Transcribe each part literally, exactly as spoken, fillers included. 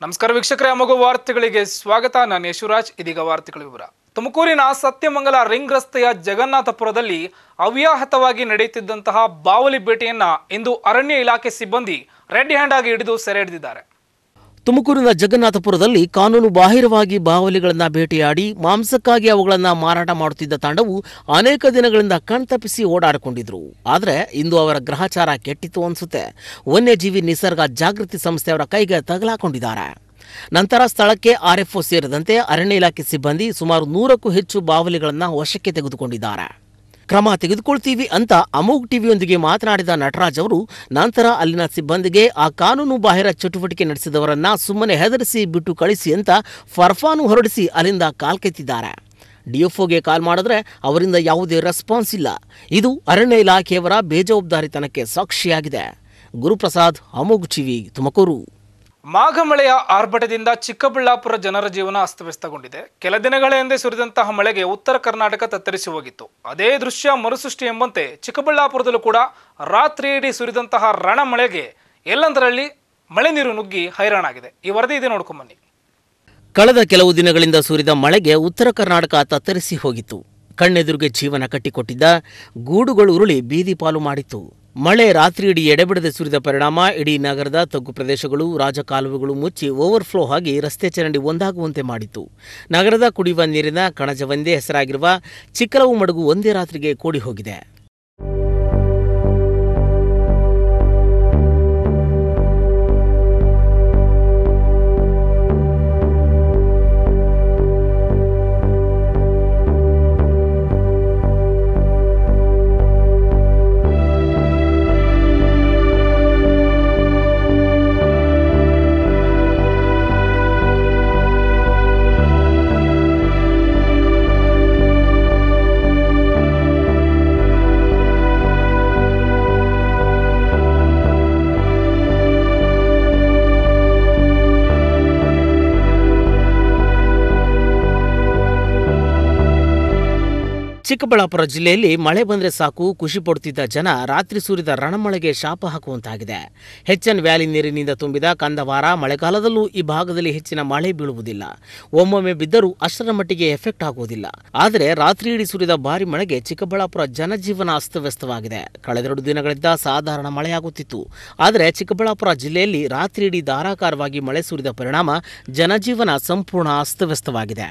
ನಮಸ್ಕಾರ ವೀಕ್ಷಕರೇ, ಅಮೋಘ ವಾರ್ತೆಗಳಿಗೆ ಸ್ವಾಗತ. ನಾನು ಯಶುರಾಜ್. ಇದೀಗ ವಾರ್ತೆಗಳ ವಿವರ. ತುಮಕೂರಿನ ಸತ್ಯಮಂಗಲ ರಿಂಗ್ ರಸ್ತೆಯ ಜಗನ್ನಾಥಪುರದಲ್ಲಿ ಅವ್ಯಾಹತವಾಗಿ ನಡೆಯುತ್ತಿದ್ದಂತಹ ಬಾವಲಿ ಬೇಟೆಯನ್ನ ಇಂದು ಅರಣ್ಯ ಇಲಾಖೆ ಸಿಬ್ಬಂದಿ ರೆಡ್ ಹ್ಯಾಂಡ್ ಆಗಿ ಹಿಡಿದು ಸೆರೆ ಹಿಡಿದಿದ್ದಾರೆ. ತುಮಕೂರಿನ ಜಗನ್ನಾಥಪುರದಲ್ಲಿ ಕಾನೂನು ಬಾಹಿರವಾಗಿ ಬಾವಲಿಗಳನ್ನು ಬೇಟೆಯಾಡಿ ಮಾಂಸಕ್ಕಾಗಿ ಅವುಗಳನ್ನು ಮಾರಾಟ ಮಾಡುತ್ತಿದ್ದ ತಂಡವು ಅನೇಕ ದಿನಗಳಿಂದ ಕಣ್ತಪ್ಪಿಸಿ ಓಡಾಡಿಕೊಂಡಿದ್ರು. ಆದರೆ ಇಂದು ಅವರ ಗ್ರಹಚಾರ ಕೆಟ್ಟಿತು ಅನಿಸುತ್ತೆ. ವನ್ಯಜೀವಿ ನಿಸರ್ಗ ಜಾಗೃತಿ ಸಂಸ್ಥೆಯವರ ಕೈಗೆ ತಗಲಾಕೊಂಡಿದ್ದಾರೆ. ನಂತರ ಸ್ಥಳಕ್ಕೆ ಆರ್ಎಫ್ಒ ಸೇರಿದಂತೆ ಅರಣ್ಯ ಇಲಾಖೆ ಸಿಬ್ಬಂದಿ ಸುಮಾರು ನೂರಕ್ಕೂ ಹೆಚ್ಚು ಬಾವಲಿಗಳನ್ನು ವಶಕ್ಕೆ ತೆಗೆದುಕೊಂಡಿದ್ದಾರೆ. ಕ್ರಮ ತೆಗೆದುಕೊಳ್ತೀವಿ ಅಂತ ಅಮೋಘ್ ಟಿವಿಯೊಂದಿಗೆ ಮಾತನಾಡಿದ ನಟರಾಜ್ ಅವರು ನಂತರ ಅಲ್ಲಿನ ಸಿಬ್ಬಂದಿಗೆ ಆ ಕಾನೂನು ಬಾಹಿರ ಚಟುವಟಿಕೆ ನಡೆಸಿದವರನ್ನ ಸುಮ್ಮನೆ ಹೆದರಿಸಿ ಬಿಟ್ಟು ಕಳಿಸಿ ಅಂತ ಫರ್ಫಾನು ಹೊರಡಿಸಿ ಅಲ್ಲಿಂದ ಕಾಲ್ಕೆತ್ತಿದ್ದಾರೆ. ಡಿಎಫ್ಒಗೆ ಕಾಲ್ ಮಾಡಿದ್ರೆ ಅವರಿಂದ ಯಾವುದೇ ರೆಸ್ಪಾನ್ಸ್ ಇಲ್ಲ. ಇದು ಅರಣ್ಯ ಇಲಾಖೆಯವರ ಬೇಜವಾಬ್ದಾರಿತನಕ್ಕೆ ಸಾಕ್ಷಿಯಾಗಿದೆ. ಗುರುಪ್ರಸಾದ್, ಅಮೋಘ್ ಟಿವಿ, ತುಮಕೂರು. ಮಾಘ ಮಳೆಯ ಆರ್ಭಟದಿಂದ ಚಿಕ್ಕಬಳ್ಳಾಪುರ ಜನರ ಜೀವನ ಅಸ್ತವ್ಯಸ್ತಗೊಂಡಿದೆ. ಕೆಲ ದಿನಗಳ ಹಿಂದೆ ಸುರಿದಂತಹ ಮಳೆಗೆ ಉತ್ತರ ಕರ್ನಾಟಕ ತತ್ತರಿಸಿ ಹೋಗಿತ್ತು. ಅದೇ ದೃಶ್ಯ ಮರುಸೃಷ್ಟಿ ಎಂಬಂತೆ ಚಿಕ್ಕಬಳ್ಳಾಪುರದಲ್ಲೂ ಕೂಡ ರಾತ್ರಿ ಇಡೀ ಸುರಿದಂತಹ ರಣ ಮಳೆಗೆ ಎಲ್ಲಂದರಲ್ಲಿ ಮಳೆ ನೀರು ನುಗ್ಗಿ ಹೈರಾಣಾಗಿದೆ. ಈ ವರದಿ ಇದೆ, ನೋಡ್ಕೊಂಬನ್ನಿ. ಕಳೆದ ಕೆಲವು ದಿನಗಳಿಂದ ಸುರಿದ ಮಳೆಗೆ ಉತ್ತರ ಕರ್ನಾಟಕ ತತ್ತರಿಸಿ ಹೋಗಿತ್ತು. ಕಣ್ಣೆದುರಿಗೆ ಜೀವನ ಕಟ್ಟಿಕೊಟ್ಟಿದ್ದ ಗೂಡುಗಳು ಉರುಳಿ ಬೀದಿ ಪಾಲು ಮಾಡಿತ್ತು. ಮಳೆ ರಾತ್ರಿ ಇಡೀ ಎಡೆಬಿಡದೆ ಸುರಿದ ಪರಿಣಾಮ ಇಡೀ ನಗರದ ತಗ್ಗು ಪ್ರದೇಶಗಳು, ರಾಜಕಾಲುವೆಗಳು ಮುಚ್ಚಿ ಓವರ್ಫ್ಲೋ ಆಗಿ ರಸ್ತೆ ಚರಂಡಿ ಒಂದಾಗುವಂತೆ ಮಾಡಿತ್ತು. ನಗರದ ಕುಡಿಯುವ ನೀರಿನ ಕಣಜವೆಂದೇ ಹೆಸರಾಗಿರುವ ಚಿಕ್ಕಲವು ಮಡುಗು ಒಂದೇ ರಾತ್ರಿಗೆ ಕೂಡಿ ಹೋಗಿದೆ. ಚಿಕ್ಕಬಳ್ಳಾಪುರ ಜಿಲ್ಲೆಯಲ್ಲಿ ಮಳೆ ಬಂದರೆ ಸಾಕು ಖುಷಿ ಪಡುತ್ತಿದ್ದ ಜನ ರಾತ್ರಿ ಸುರಿದ ರಣಮಳೆಗೆ ಶಾಪ ಹಾಕುವಂತಾಗಿದೆ. ಹೆಚ್ಎನ್ ವ್ಯಾಲಿ ನೀರಿನಿಂದ ತುಂಬಿದ ಕಂದವಾರ ಮಳೆಗಾಲದಲ್ಲೂ ಈ ಭಾಗದಲ್ಲಿ ಹೆಚ್ಚಿನ ಮಳೆ ಬೀಳುವುದಿಲ್ಲ. ಒಮ್ಮೊಮ್ಮೆ ಬಿದ್ದರೂ ಅಷ್ಟರ ಮಟ್ಟಿಗೆ ಎಫೆಕ್ಟ್ ಆಗುವುದಿಲ್ಲ. ಆದರೆ ರಾತ್ರಿ ಇಡೀ ಸುರಿದ ಭಾರಿ ಮಳೆಗೆ ಚಿಕ್ಕಬಳ್ಳಾಪುರ ಜನಜೀವನ ಅಸ್ತವ್ಯಸ್ತವಾಗಿದೆ. ಕಳೆದೆರಡು ದಿನಗಳಿಂದ ಸಾಧಾರಣ ಮಳೆಯಾಗುತ್ತಿತ್ತು. ಆದರೆ ಚಿಕ್ಕಬಳ್ಳಾಪುರ ಜಿಲ್ಲೆಯಲ್ಲಿ ರಾತ್ರಿ ಇಡೀ ಧಾರಾಕಾರವಾಗಿ ಮಳೆ ಸುರಿದ ಪರಿಣಾಮ ಜನಜೀವನ ಸಂಪೂರ್ಣ ಅಸ್ತವ್ಯಸ್ತವಾಗಿದೆ.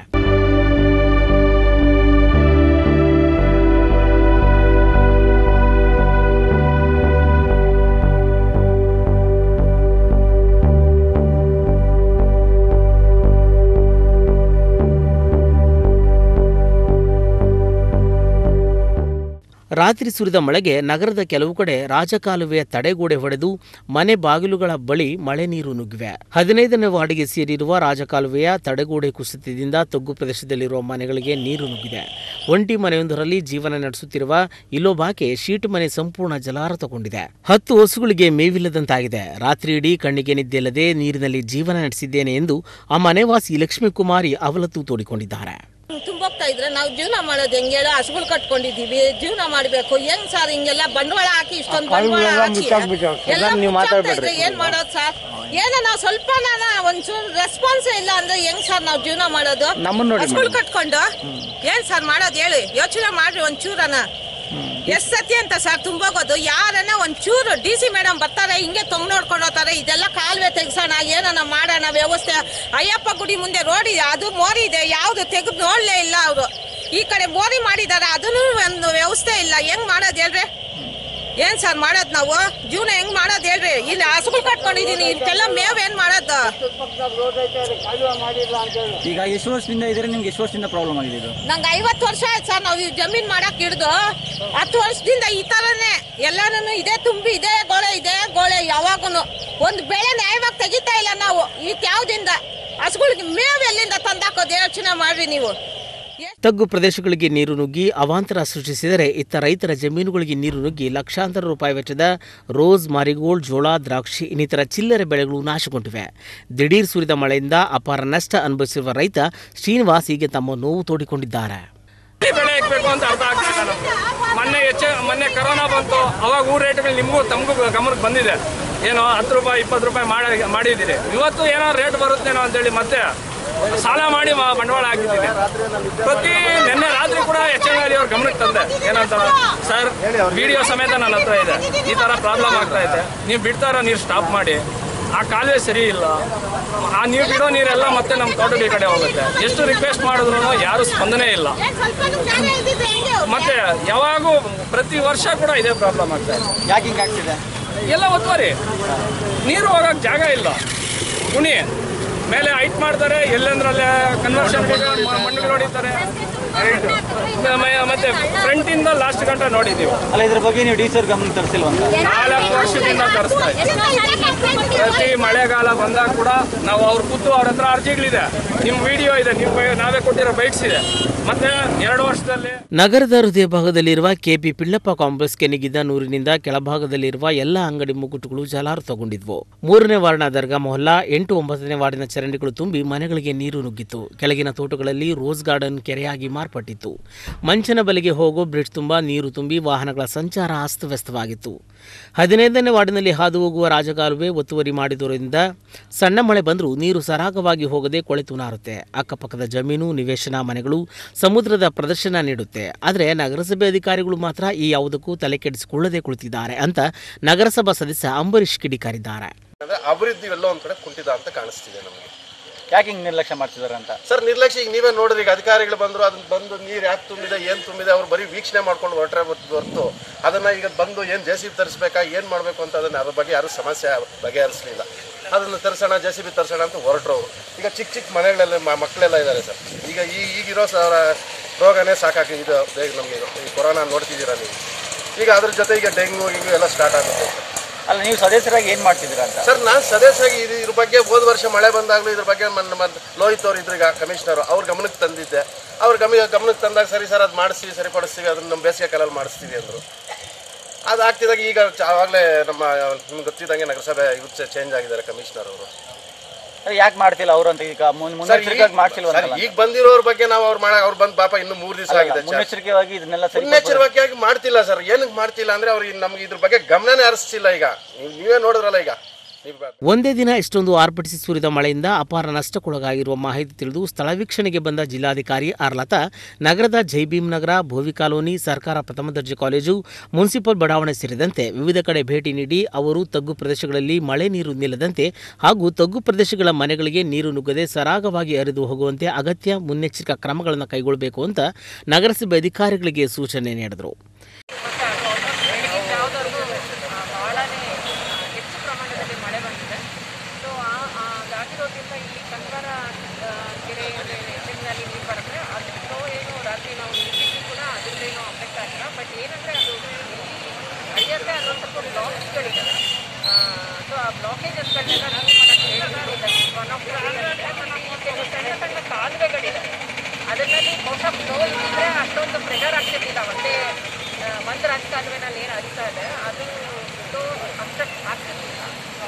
ರಾತ್ರಿ ಸುರಿದ ಮಳೆಗೆ ನಗರದ ಕೆಲವು ಕಡೆ ರಾಜಕಾಲುವೆಯ ತಡೆಗೋಡೆ ಹೊಡೆದು ಮನೆ ಬಾಗಿಲುಗಳ ಬಳಿ ಮಳೆ ನೀರು ನುಗ್ಗಿವೆ. ಹದಿನೈದನೇ ವಾರ್ಡ್ಗೆ ಸೇರಿರುವ ರಾಜಕಾಲುವೆಯ ತಡೆಗೋಡೆ ಕುಸಿತದಿಂದ ತಗ್ಗು ಪ್ರದೇಶದಲ್ಲಿರುವ ಮನೆಗಳಿಗೆ ನೀರು ನುಗ್ಗಿದೆ. ಒಂಟಿ ಮನೆಯೊಂದರಲ್ಲಿ ಜೀವನ ನಡೆಸುತ್ತಿರುವ ಇಲ್ಲೊಬ್ಬಾಕೆ ಶೀಟ್ ಮನೆ ಸಂಪೂರ್ಣ ಜಲಾವೃತಗೊಂಡಿದೆ. ಹತ್ತು ಹಸುಗಳಿಗೆ ಮೇವಿಲ್ಲದಂತಾಗಿದೆ. ರಾತ್ರಿ ಇಡೀ ಕಣ್ಣಿಗೆ ನಿದ್ದೆಲ್ಲದೆ ನೀರಿನಲ್ಲಿ ಜೀವನ ನಡೆಸಿದ್ದೇನೆ ಎಂದು ಆ ಮನೆವಾಸಿ ಲಕ್ಷ್ಮೀಕುಮಾರಿ ಅವಲತ್ತು ತೋಡಿಕೊಂಡಿದ್ದಾರೆ. ತುಂಬೋಗ್ತಾ ಇದ್ರೆ ನಾವು ಜೀವನ ಮಾಡೋದು ಹೆಂಗೆ ಹೇಳೋ? ಹಸುಗಳು ಕಟ್ಕೊಂಡಿದೀವಿ, ಜೀವನ ಮಾಡಬೇಕು. ಹೆಂಗ್ ಸರ್ ಹಿಂಗೆಲ್ಲ ಬಂಡವಾಳ ಹಾಕಿ ಇಷ್ಟೊಂದು ಬಂಡವಾಳ ಹಾಕಿ ಏನ್ ಮಾಡೋದು ಸರ್? ಏನೋ ನಾವು ಸ್ವಲ್ಪ ಒಂಚೂರು ರೆಸ್ಪಾನ್ಸ್ ಇಲ್ಲ ಅಂದ್ರೆ ಹೆಂಗ್ ಸರ್ ನಾವು ಜೀವನ ಮಾಡೋದು? ಹಸುಗಳು ಕಟ್ಕೊಂಡು ಏನ್ ಸರ್ ಮಾಡೋದು ಹೇಳಿ? ಯೋಚನೆ ಮಾಡ್ರಿ ಒಂಚೂರನ. ಎಷ್ಟ್ ಸತಿ ಅಂತ ಸರ್ ತುಂಬೋಗೋದು? ಯಾರನ್ನ ಒಂಚೂರು ಡಿ ಸಿ ಮೇಡಮ್ ಬರ್ತಾರೆ, ಹಿಂಗೆ ತೊಂಗ್ ನೋಡ್ಕೊಂಡು ಹೋಗ್ತಾರೆ. ಇದೆಲ್ಲ ಕಾಲುವೆ ತೆಗ್ಸೋಣ, ಏನನ್ನ ಮಾಡೋಣ ವ್ಯವಸ್ಥೆ. ಅಯ್ಯಪ್ಪ ಗುಡಿ ಮುಂದೆ ರೋಡ್ ಇದೆ, ಅದು ಮೋರಿ ಇದೆ, ಯಾವ್ದು ತೆಗೆದು ನೋಡ್ಲೇ ಇಲ್ಲ ಅವರು. ಈ ಕಡೆ ಮೋರಿ ಮಾಡಿದಾರೆ, ಅದನ್ನು ಒಂದು ವ್ಯವಸ್ಥೆ ಇಲ್ಲ. ಹೆಂಗ್ ಮಾಡೋದು ಹೇಳ್ರಿ? ಏನ್ ಸರ್ ಮಾಡೋದು ನಾವು? ಜೀವನ ಹೆಂಗ್ ಮಾಡೋದು ಹೇಳ್ರಿ? ಇಲ್ಲಿ ಹಸುಗಳು ಕಟ್ಕೊಂಡಿದೀನಿ, ಇದಕ್ಕೆಲ್ಲ ಮೇವ್ ಏನ್ ಮಾಡೋದು? ಈಗ ಎಷ್ಟು ವರ್ಷದಿಂದ ಇದ್ರೆ ನಿಮ್ಗೆ ಎಷ್ಟು ವರ್ಷದಿಂದ ಪ್ರಾಬ್ಲಮ್ ಆಗಿದೆ? ನಂಗೆ ಐವತ್ತು ವರ್ಷ ಆಯ್ತು ಸರ್. ನಾವು ಜಮೀನ್ ಮಾಡಕ್ ಹಿಡ್ದು ಹತ್ತು ವರ್ಷದಿಂದ ಈ ತರನೇ ಎಲ್ಲಾನು ಇದೇ ತುಂಬಿ ಇದೇ ಗೋಳೆ ಇದೇ ಗೋಳೆ. ಯಾವಾಗೂನು ಒಂದು ಬೆಳೆ ನ್ಯಾಯವಾಗಿ ತೆಗಿತಾ ಇಲ್ಲ ನಾವು. ಈ ಯಾವ್ದಿಂದ ಹಸುಗಳಿಗೆ ಮೇವ್ ಎಲ್ಲಿಂದ ತಂದಾಕೋದು ಯೋಚನೆ ಮಾಡ್ರಿ ನೀವು. ತಗ್ಗು ಪ್ರದೇಶಗಳಿಗೆ ನೀರು ನುಗ್ಗಿ ಅವಾಂತರ ಸೃಷ್ಟಿಸಿದರೆ ಇತ್ತ ರೈತರ ಜಮೀನುಗಳಿಗೆ ನೀರು ನುಗ್ಗಿ ಲಕ್ಷಾಂತರ ರೂಪಾಯಿ ವೆಚ್ಚದ ರೋಸ್, ಮಾರಿಗೋಲ್ಡ್, ಜೋಳ, ದ್ರಾಕ್ಷಿ ಇನ್ನಿತರ ಚಿಲ್ಲರೆ ಬೆಳೆಗಳು ನಾಶಗೊಂಡಿವೆ. ದಿಢೀರ್ ಸುರಿದ ಮಳೆಯಿಂದ ಅಪಾರ ನಷ್ಟ ಅನುಭವಿಸಿರುವ ರೈತ ಶ್ರೀನಿವಾಸ್ ಹೀಗೆ ತಮ್ಮ ನೋವು ತೋಡಿಕೊಂಡಿದ್ದಾರೆ. ಬೆಳೆ ಹಾಕಬೇಕು ಅಂತ ಅರ್ಥ ಆಗ್ತಿಲ್ಲ ನಮ್ಗೆ. ಮೊನ್ನೆ ಹೆಚ್ಚು ಮೊನ್ನೆ ಕರೋನಾ ಬಂತು, ಅವಾಗ ಊರ ರೇಟ್ಗಳು ನಿಮಗೂ ತಮಗೂ ಗಮನಕ್ಕೆ ಬಂದಿದೆ. ಏನೋ ಹತ್ತು ರೂಪಾಯಿ ಇಪ್ಪತ್ತು ರೂಪಾಯಿ ಮಾಡಿ ಮಾಡಿದ್ದೀರಿ. ಇವತ್ತು ಏನೋ ರೇಟ್ ಬರುತ್ತೇನೋ ಅಂತೇಳಿ ಮತ್ತೆ ಸಾಲ ಮಾಡಿ ಬಂಡವಾಳ ಹಾಕಿದ್ದೀನಿ. ಪ್ರತಿ ನಿನ್ನೆ ರಾತ್ರಿ ಕೂಡ ಎಚ್ ಎಂ ಅವ್ರ ಗಮನಕ್ಕೆ ತಂದೆ. ಏನಂತ ಸರ್, ವಿಡಿಯೋ ಸಮೇತ ನನ್ನ ಹತ್ರ ಇದೆ, ಈ ಥರ ಪ್ರಾಬ್ಲಮ್ ಆಗ್ತಾ ಇದೆ, ನೀವು ಬಿಡ್ತಾರ ನೀರು ಸ್ಟಾಪ್ ಮಾಡಿ, ಆ ಕಾಲುವೆ ಸರಿ ಇಲ್ಲ, ಆ ನೀರು ಬಿಡೋ ನೀರೆಲ್ಲ ಮತ್ತೆ ನಮ್ಮ ತೋಟದ ಕಡೆ ಹೋಗುತ್ತೆ. ಎಷ್ಟು ರಿಕ್ವೆಸ್ಟ್ ಮಾಡಿದ್ರು ಯಾರು ಸ್ಪಂದನೆ ಇಲ್ಲ. ಮತ್ತೆ ಯಾವಾಗೂ ಪ್ರತಿ ವರ್ಷ ಕೂಡ ಇದೇ ಪ್ರಾಬ್ಲಮ್ ಆಗ್ತಾ ಇದೆ. ಯಾಕೆ ಹಿಂಗೆ ಆಗ್ತಿದೆ? ಎಲ್ಲ ಒತ್ತುವರಿ, ನೀರು ಹೋಗಕ್ಕೆ ಜಾಗ ಇಲ್ಲ. ಗುಣಿ ಮೇಲೆ ಹೈಟ್ ಮಾಡ್ತಾರೆ, ಎಲ್ಲಂದ್ರಲ್ಲೇ ಕನ್ವರ್ಷನ್ ಮಣ್ಣುಗಳು ಹೊಡಿತಾರೆ. ಮತ್ತೆ ಫ್ರಂಟ್ ಇಂದ ಲಾಸ್ಟ್ ಗಂಟ ನೋಡಿದೀವಿ. ಅಲ್ಲ, ಇದ್ರ ಬಗ್ಗೆ ನೀವು ಡಿ ಸಿ ಅವ್ರ ಗಮನ ತರಿಸಿಲ್ವ ಅಂತ? ನಾಲ್ಕು ವರ್ಷದಿಂದ ತರಿಸ್ತಾ ಇದ್ದೀವಿ. ಪ್ರತಿ ಮಳೆಗಾಲ ಬಂದಾಗ ಕೂಡ ನಾವು ಅವ್ರ ಕೂತು ಅವ್ರ ಹತ್ರ ಅರ್ಜಿಗಳಿದೆ, ನಿಮ್ಮ ವಿಡಿಯೋ ಇದೆ, ನೀವು ನಾವೇ ಕೊಟ್ಟಿರೋ ಬೈಕ್ಸ್ ಇದೆ. ಮತ್ತೆ ಎರಡು ವರ್ಷದಲ್ಲಿ ನಗರದ ಹೃದಯ ಭಾಗದಲ್ಲಿರುವ ಕೆಪಿ ಪಿಳ್ಳಪ್ಪ ಕಾಂಪ್ಲೆಕ್ಸ್ಗೆ ನಿಗಿದ್ದ ನೂರಿನಿಂದ ಕೆಳಭಾಗದಲ್ಲಿರುವ ಎಲ್ಲ ಅಂಗಡಿ ಮುಗ್ಗುಟುಗಳು ಜಲಾವೃತಗೊಂಡಿದ್ವು. ಮೂರನೇ ವಾರ್ಡ್ನ ದರ್ಗಾ ಮೊಹಲ್ಲಾ, ಎಂಟು ಒಂಬತ್ತನೇ ವಾರ್ಡಿನ ಚರಂಡಿಗಳು ತುಂಬಿ ಮನೆಗಳಿಗೆ ನೀರು ನುಗ್ಗಿತ್ತು. ಕೆಳಗಿನ ತೋಟಗಳಲ್ಲಿ ರೋಸ್ ಗಾರ್ಡನ್ ಕೆರೆಯಾಗಿ ಮಾರ್ಪಟ್ಟಿತ್ತು. ಮಂಚನ ಬಲೆಗೆ ಹೋಗೋ ಬ್ರಿಡ್ಜ್ ತುಂಬ ನೀರು ತುಂಬಿ ವಾಹನಗಳ ಸಂಚಾರ ಅಸ್ತವ್ಯಸ್ತವಾಗಿತ್ತು. ಹದಿನೈದನೇ ವಾರ್ಡಿನಲ್ಲಿ ಹಾದು ಹೋಗುವ ರಾಜಕಾಲುವೆ ಒತ್ತುವರಿ ಮಾಡಿದುದರಿಂದ ಸಣ್ಣ ಮಳೆ ಬಂದರೂ ನೀರು ಸರಾಗವಾಗಿ ಹೋಗದೆ ಕೊಳೆತು ನಾರುತ್ತೆ. ಅಕ್ಕಪಕ್ಕದ ಜಮೀನು, ನಿವೇಶನ, ಮನೆಗಳು ಸಮುದ್ರದ ಪ್ರದರ್ಶನ ನೀಡುತ್ತೆ. ಆದರೆ ನಗರಸಭೆ ಅಧಿಕಾರಿಗಳು ಮಾತ್ರ ಈ ಯಾವುದಕ್ಕೂ ತಲೆ ಕೆಡಿಸಿಕೊಳ್ಳದೆ ಕುಳಿತಿದ್ದಾರೆ ಅಂತ ನಗರಸಭಾ ಸದಸ್ಯ ಅಂಬರೀಶ್ ಕಿಡಿಕಾರಿದ್ದಾರೆ. ಅಭಿವೃದ್ಧಿ ಎಲ್ಲೋ ಒಂದ್ ಕಡೆ ಕುಂಠಿತ ಅಂತ ಕಾಣಿಸ್ತಿದೆ ನಮಗೆ. ಯಾಕೆ ಹಿಂಗೆ ನಿರ್ಲಕ್ಷ್ಯ ಮಾಡ್ತಿದ್ದಾರೆ ಅಂತ? ಸರ್, ನಿರ್ಲಕ್ಷ್ಯ ಈಗ ನೀವೇ ನೋಡ್ರಿ, ಈಗ ಅಧಿಕಾರಿಗಳು ಬಂದ್ರು, ಅದನ್ನ ಬಂದು ನೀರು ಯಾಕೆ ತುಂಬಿದೆ, ಏನು ತುಂಬಿದೆ, ಅವ್ರು ಬರೀ ವೀಕ್ಷಣೆ ಮಾಡ್ಕೊಂಡು ಹೊರಟ್ರೆ ಹೊರತು ಅದನ್ನ ಈಗ ಬಂದು ಏನು ಜೆ ಸಿ ಬಿ ತರಿಸ್ಬೇಕಾ, ಏನು ಮಾಡಬೇಕು ಅಂತ ಅದನ್ನ ಅದ್ರ ಬಗ್ಗೆ ಯಾರು ಸಮಸ್ಯೆ ಬಗೆಹರಿಸಲಿಲ್ಲ. ಅದನ್ನು ತರಿಸೋಣ, ಜೆ ಸಿ ಬಿ ತರಿಸೋಣ ಅಂತ ಹೊರಟ್ರು ಅವರು. ಈಗ ಚಿಕ್ಕ ಚಿಕ್ಕ ಮನೆಗಳೆಲ್ಲ ಮಕ್ಕಳೆಲ್ಲ ಇದ್ದಾರೆ ಸರ್. ಈಗ ಈ ಈಗಿರೋ ಸರ್ ರೋಗನೇ ಸಾಕಾಗಿ ಇದು ನಮಗೆ ಈ ಕೊರೋನಾ ನೋಡ್ತಿದ್ದೀರಾ ನೀವು. ಈಗ ಅದ್ರ ಜೊತೆ ಈಗ ಡೆಂಗು ಹಿಂಗು ಎಲ್ಲ ಸ್ಟಾರ್ಟ್ ಆಗುತ್ತೆ. ಅಲ್ಲ, ನೀವು ಸದಸ್ಯರಾಗಿ ಏನು ಮಾಡ್ತಿದ್ದೀರಾ ಅಂತ? ಸರ್, ನಾನು ಸದಸ್ಯರಾಗಿ ಇದು ಇದ್ರ ಬಗ್ಗೆ ಹೋದ ವರ್ಷ ಮಳೆ ಬಂದಾಗಲೂ ಇದ್ರ ಬಗ್ಗೆ ನಮ್ಮ ಲೋಹಿತ್ ಅವರು ಇದ್ರೀಗ ಕಮಿಷನರು, ಅವ್ರ ಗಮನಕ್ಕೆ ತಂದಿದ್ದೆ. ಅವ್ರ ಗಮ ಗಮನಕ್ಕೆ ತಂದಾಗ ಸರಿ ಸರ್ ಅದು ಮಾಡಿಸ್ತೀವಿ, ಸರಿಪಡಿಸ್ತೀವಿ, ಅದನ್ನು ನಮ್ಮ ಬೇಸಿಗೆ ಕಾಲಲ್ಲಿ ಮಾಡಿಸ್ತೀವಿ ಅಂದರು. ಅದು ಆಗ್ತಿದಾಗ ಈಗ ಆವಾಗಲೇ ನಮ್ಮ ನಿಮ್ಗೆ ಗೊತ್ತಿದ್ದಂಗೆ ನಗರಸಭೆ ಇವತ್ತು ಚೇಂಜ್ ಆಗಿದ್ದಾರೆ ಕಮಿಷನರ್ ಅವರು. ಯಾಕೆ ಮಾಡ್ತಿಲ್ಲ ಅವರು ಅಂತ? ಈಗ ಮುನ್ನೆಚ್ಚರಿಕೆಯಾಗಿ ಮಾಡ್ತಿಲ್ವ? ಈಗ ಬಂದಿರೋರ ಬಗ್ಗೆ ನಾವು ಅವ್ರು ಮಾಡ ಅವ್ರು ಬಂದು ಪಾಪ ಇನ್ನು ಮೂರು ದಿವಸ ಆಗಿದೆ. ಮುನ್ನೆಚ್ಚರಿಕೆಯಾಗಿ ಇದನ್ನೆಲ್ಲ ಮುನ್ನೆಚ್ಚರಿಕೆಯಾಗಿ ಮಾಡ್ತಿಲ್ಲ ಸರ್. ಏನಕ್ಕೆ ಮಾಡ್ತಿಲ್ಲ ಅಂದ್ರೆ ಅವ್ರಿಗೆ ನಮ್ಗೆ ಇದ್ರ ಬಗ್ಗೆ ಗಮನನೇ ಹರಿಸ್ತಿಲ್ಲ. ಈಗ ನೀವು ನೀವೇ ನೋಡಿದ್ರಲ್ಲ, ಈಗ ಒಂದೇ ದಿನ ಇಷ್ಟೊಂದು ಆರ್ಭಟಿಸಿ ಸುರಿದ ಮಳೆಯಿಂದ ಅಪಾರ ನಷ್ಟಕ್ಕೊಳಗಾಗಿರುವ ಮಾಹಿತಿ ತಿಳಿದು ಸ್ಥಳ ವೀಕ್ಷಣೆಗೆ ಬಂದ ಜಿಲ್ಲಾಧಿಕಾರಿ ಆರ್ಲತಾ ನಗರದ ಜೈಭೀಮ್ ನಗರ, ಭೋವಿ ಕಾಲೋನಿ, ಸರ್ಕಾರ ಪ್ರಥಮ ದರ್ಜೆ ಕಾಲೇಜು, ಮುನ್ಸಿಪಲ್ ಬಡಾವಣೆ ಸೇರಿದಂತೆ ವಿವಿಧ ಕಡೆ ಭೇಟಿ ನೀಡಿ ಅವರು ತಗ್ಗು ಪ್ರದೇಶಗಳಲ್ಲಿ ಮಳೆ ನೀರು ನಿಲ್ಲದಂತೆ ಹಾಗೂ ತಗ್ಗು ಪ್ರದೇಶಗಳ ಮನೆಗಳಿಗೆ ನೀರು ನುಗ್ಗದೆ ಸರಾಗವಾಗಿ ಹರಿದು ಹೋಗುವಂತೆ ಅಗತ್ಯ ಮುನ್ನೆಚ್ಚರಿಕಾ ಕ್ರಮಗಳನ್ನು ಕೈಗೊಳ್ಳಬೇಕು ಅಂತ ನಗರಸಭೆ ಅಧಿಕಾರಿಗಳಿಗೆ ಸೂಚನೆ ನೀಡಿದರು. ಕಾಲುವೆಗಳಿದೆ, ಅದರಲ್ಲಿ ಬಹುಶಃ ಫ್ಲೋ ಇದ್ದಿದ್ರೆ ಅಷ್ಟೊಂದು ಪ್ರೆಷರ್ ಆಗ್ತಿರ್ಲಿಲ್ಲ. ಒಂದೇ ಒಂದು ರಾಜಕಾಲುವೆನಲ್ಲಿ ಏನು ಹರಿತಾ ಇದೆ ಅದು ಫ್ಲೋ ಅಬ್ಸ್ಟ್ರಕ್ಟ್ ಆಗ್ತಿರ್ಲಿಲ್ಲ.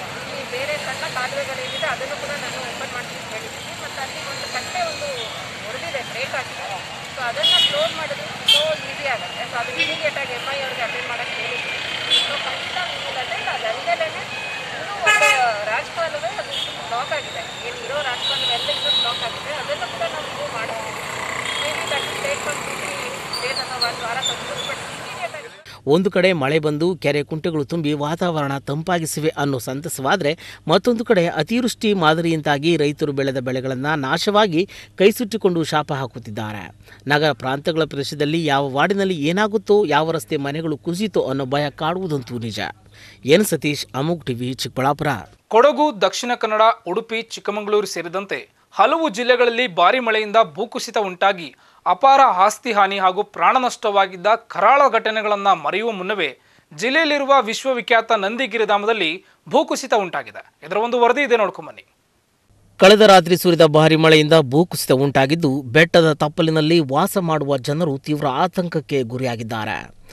ಈ ಬೇರೆ ಸಣ್ಣ ಕಾಲುವೆಗಳೇನಿದೆ ಅದನ್ನು ಕೂಡ ನಾನು ಓಪನ್ ಮಾಡ್ತೀನಿ ಹೇಳಿದ್ದೀನಿ. ಮತ್ತು ಅಲ್ಲಿ ಒಂದು ಕಟ್ಟೆ ಒಂದು ಹೊಡೆದಿದೆ, ಬ್ರೇಕ್ ಆಗಿದೆ. ಸೊ ಅದನ್ನು ಕ್ಲೋಸ್ ಮಾಡಿದ್ರೆ ಫ್ಲೋ ಈಸಿ ಆಗುತ್ತೆ. ಸೊ ಅದು ಇಮಿಡಿಯೇಟಾಗಿ ಎಮ್ ಐ ಅವ್ರಿಗೆ ಅಟೆಂಡ್ ಮಾಡೋಕ್ಕೆ ಹೇಳಿದ್ದೀನಿ. ಸೊ ಖಂಡಿತ ಅಟೆಂಡ್ ಅದಲ್ಲದೇ ಇನ್ನೂ ಒಂದು ರಾಜಕಾಲುವೆ ಅದು ಬ್ಲಾಕ್ ಆಗಿದೆ, ಏನು ಇರೋ ರಾಜಕಾಲುವೆ ಎಲ್ಲ ಇನ್ನೂ ಬ್ಲಾಕ್ ಆಗಿದೆ. ಅದನ್ನು ಕೂಡ ನಾವು ಮೂವ್ ಮಾಡ್ತೀವಿ. Maybe that take some days ಅಥವಾ ಒಂದು ವಾರ ತಂದು ಬಟ್ ಇಮಿಡಿಯೇಟಾಗಿ ಒಂದು ಕಡೆ ಮಳೆ ಬಂದು ಕೆರೆ ಕುಂಟೆಗಳು ತುಂಬಿ ವಾತಾವರಣ ತಂಪಾಗಿಸಿವೆ ಅನ್ನೋ ಸಂತಸವಾದರೆ ಮತ್ತೊಂದು ಕಡೆ ಅತಿವೃಷ್ಟಿ ಮಾದರಿಯಂತಾಗಿ ರೈತರು ಬೆಳೆದ ಬೆಳೆಗಳನ್ನು ನಾಶವಾಗಿ ಕೈಸುಟ್ಟಿಕೊಂಡು ಶಾಪ ಹಾಕುತ್ತಿದ್ದಾರೆ. ನಗರ ಪ್ರಾಂತ್ಯಗಳ ಪ್ರದೇಶದಲ್ಲಿ ಯಾವ ವಾರ್ಡಿನಲ್ಲಿ ಏನಾಗುತ್ತೋ, ಯಾವ ರಸ್ತೆ ಮನೆಗಳು ಕುಸಿತೋ ಅನ್ನೋ ಭಯ ಕಾಡುವುದಂತೂ ನಿಜ. N Satish, Amogh TV, Chikkaballapur. ಕೊಡಗು, ದಕ್ಷಿಣ ಕನ್ನಡ, ಉಡುಪಿ, ಚಿಕ್ಕಮಗಳೂರು ಸೇರಿದಂತೆ ಹಲವು ಜಿಲ್ಲೆಗಳಲ್ಲಿ ಭಾರಿ ಮಳೆಯಿಂದ ಭೂಕುಸಿತ ಉಂಟಾಗಿ ಅಪಾರ ಆಸ್ತಿ ಹಾನಿ ಹಾಗೂ ಪ್ರಾಣ ನಷ್ಟವಾಗಿದ್ದ ಕರಾಳ ಘಟನೆಗಳನ್ನು ಮರೆಯುವ ಮುನ್ನವೇ ಜಿಲ್ಲೆಯಲ್ಲಿರುವ ವಿಶ್ವವಿಖ್ಯಾತ ನಂದಿಗಿರಿಧಾಮದಲ್ಲಿ ಭೂಕುಸಿತ ಉಂಟಾಗಿದೆ. ಇದರ ಒಂದು ವರದಿ ಇದೆ, ನೋಡ್ಕೊಂಬನ್ನಿ. ಕಳೆದ ರಾತ್ರಿ ಸುರಿದ ಭಾರಿ ಮಳೆಯಿಂದ ಭೂಕುಸಿತ ಉಂಟಾಗಿದ್ದು ಬೆಟ್ಟದ ತಪ್ಪಲಿನಲ್ಲಿ ವಾಸ ಮಾಡುವ ಜನರು ತೀವ್ರ ಆತಂಕಕ್ಕೆ ಗುರಿಯಾಗಿದ್ದಾರೆ.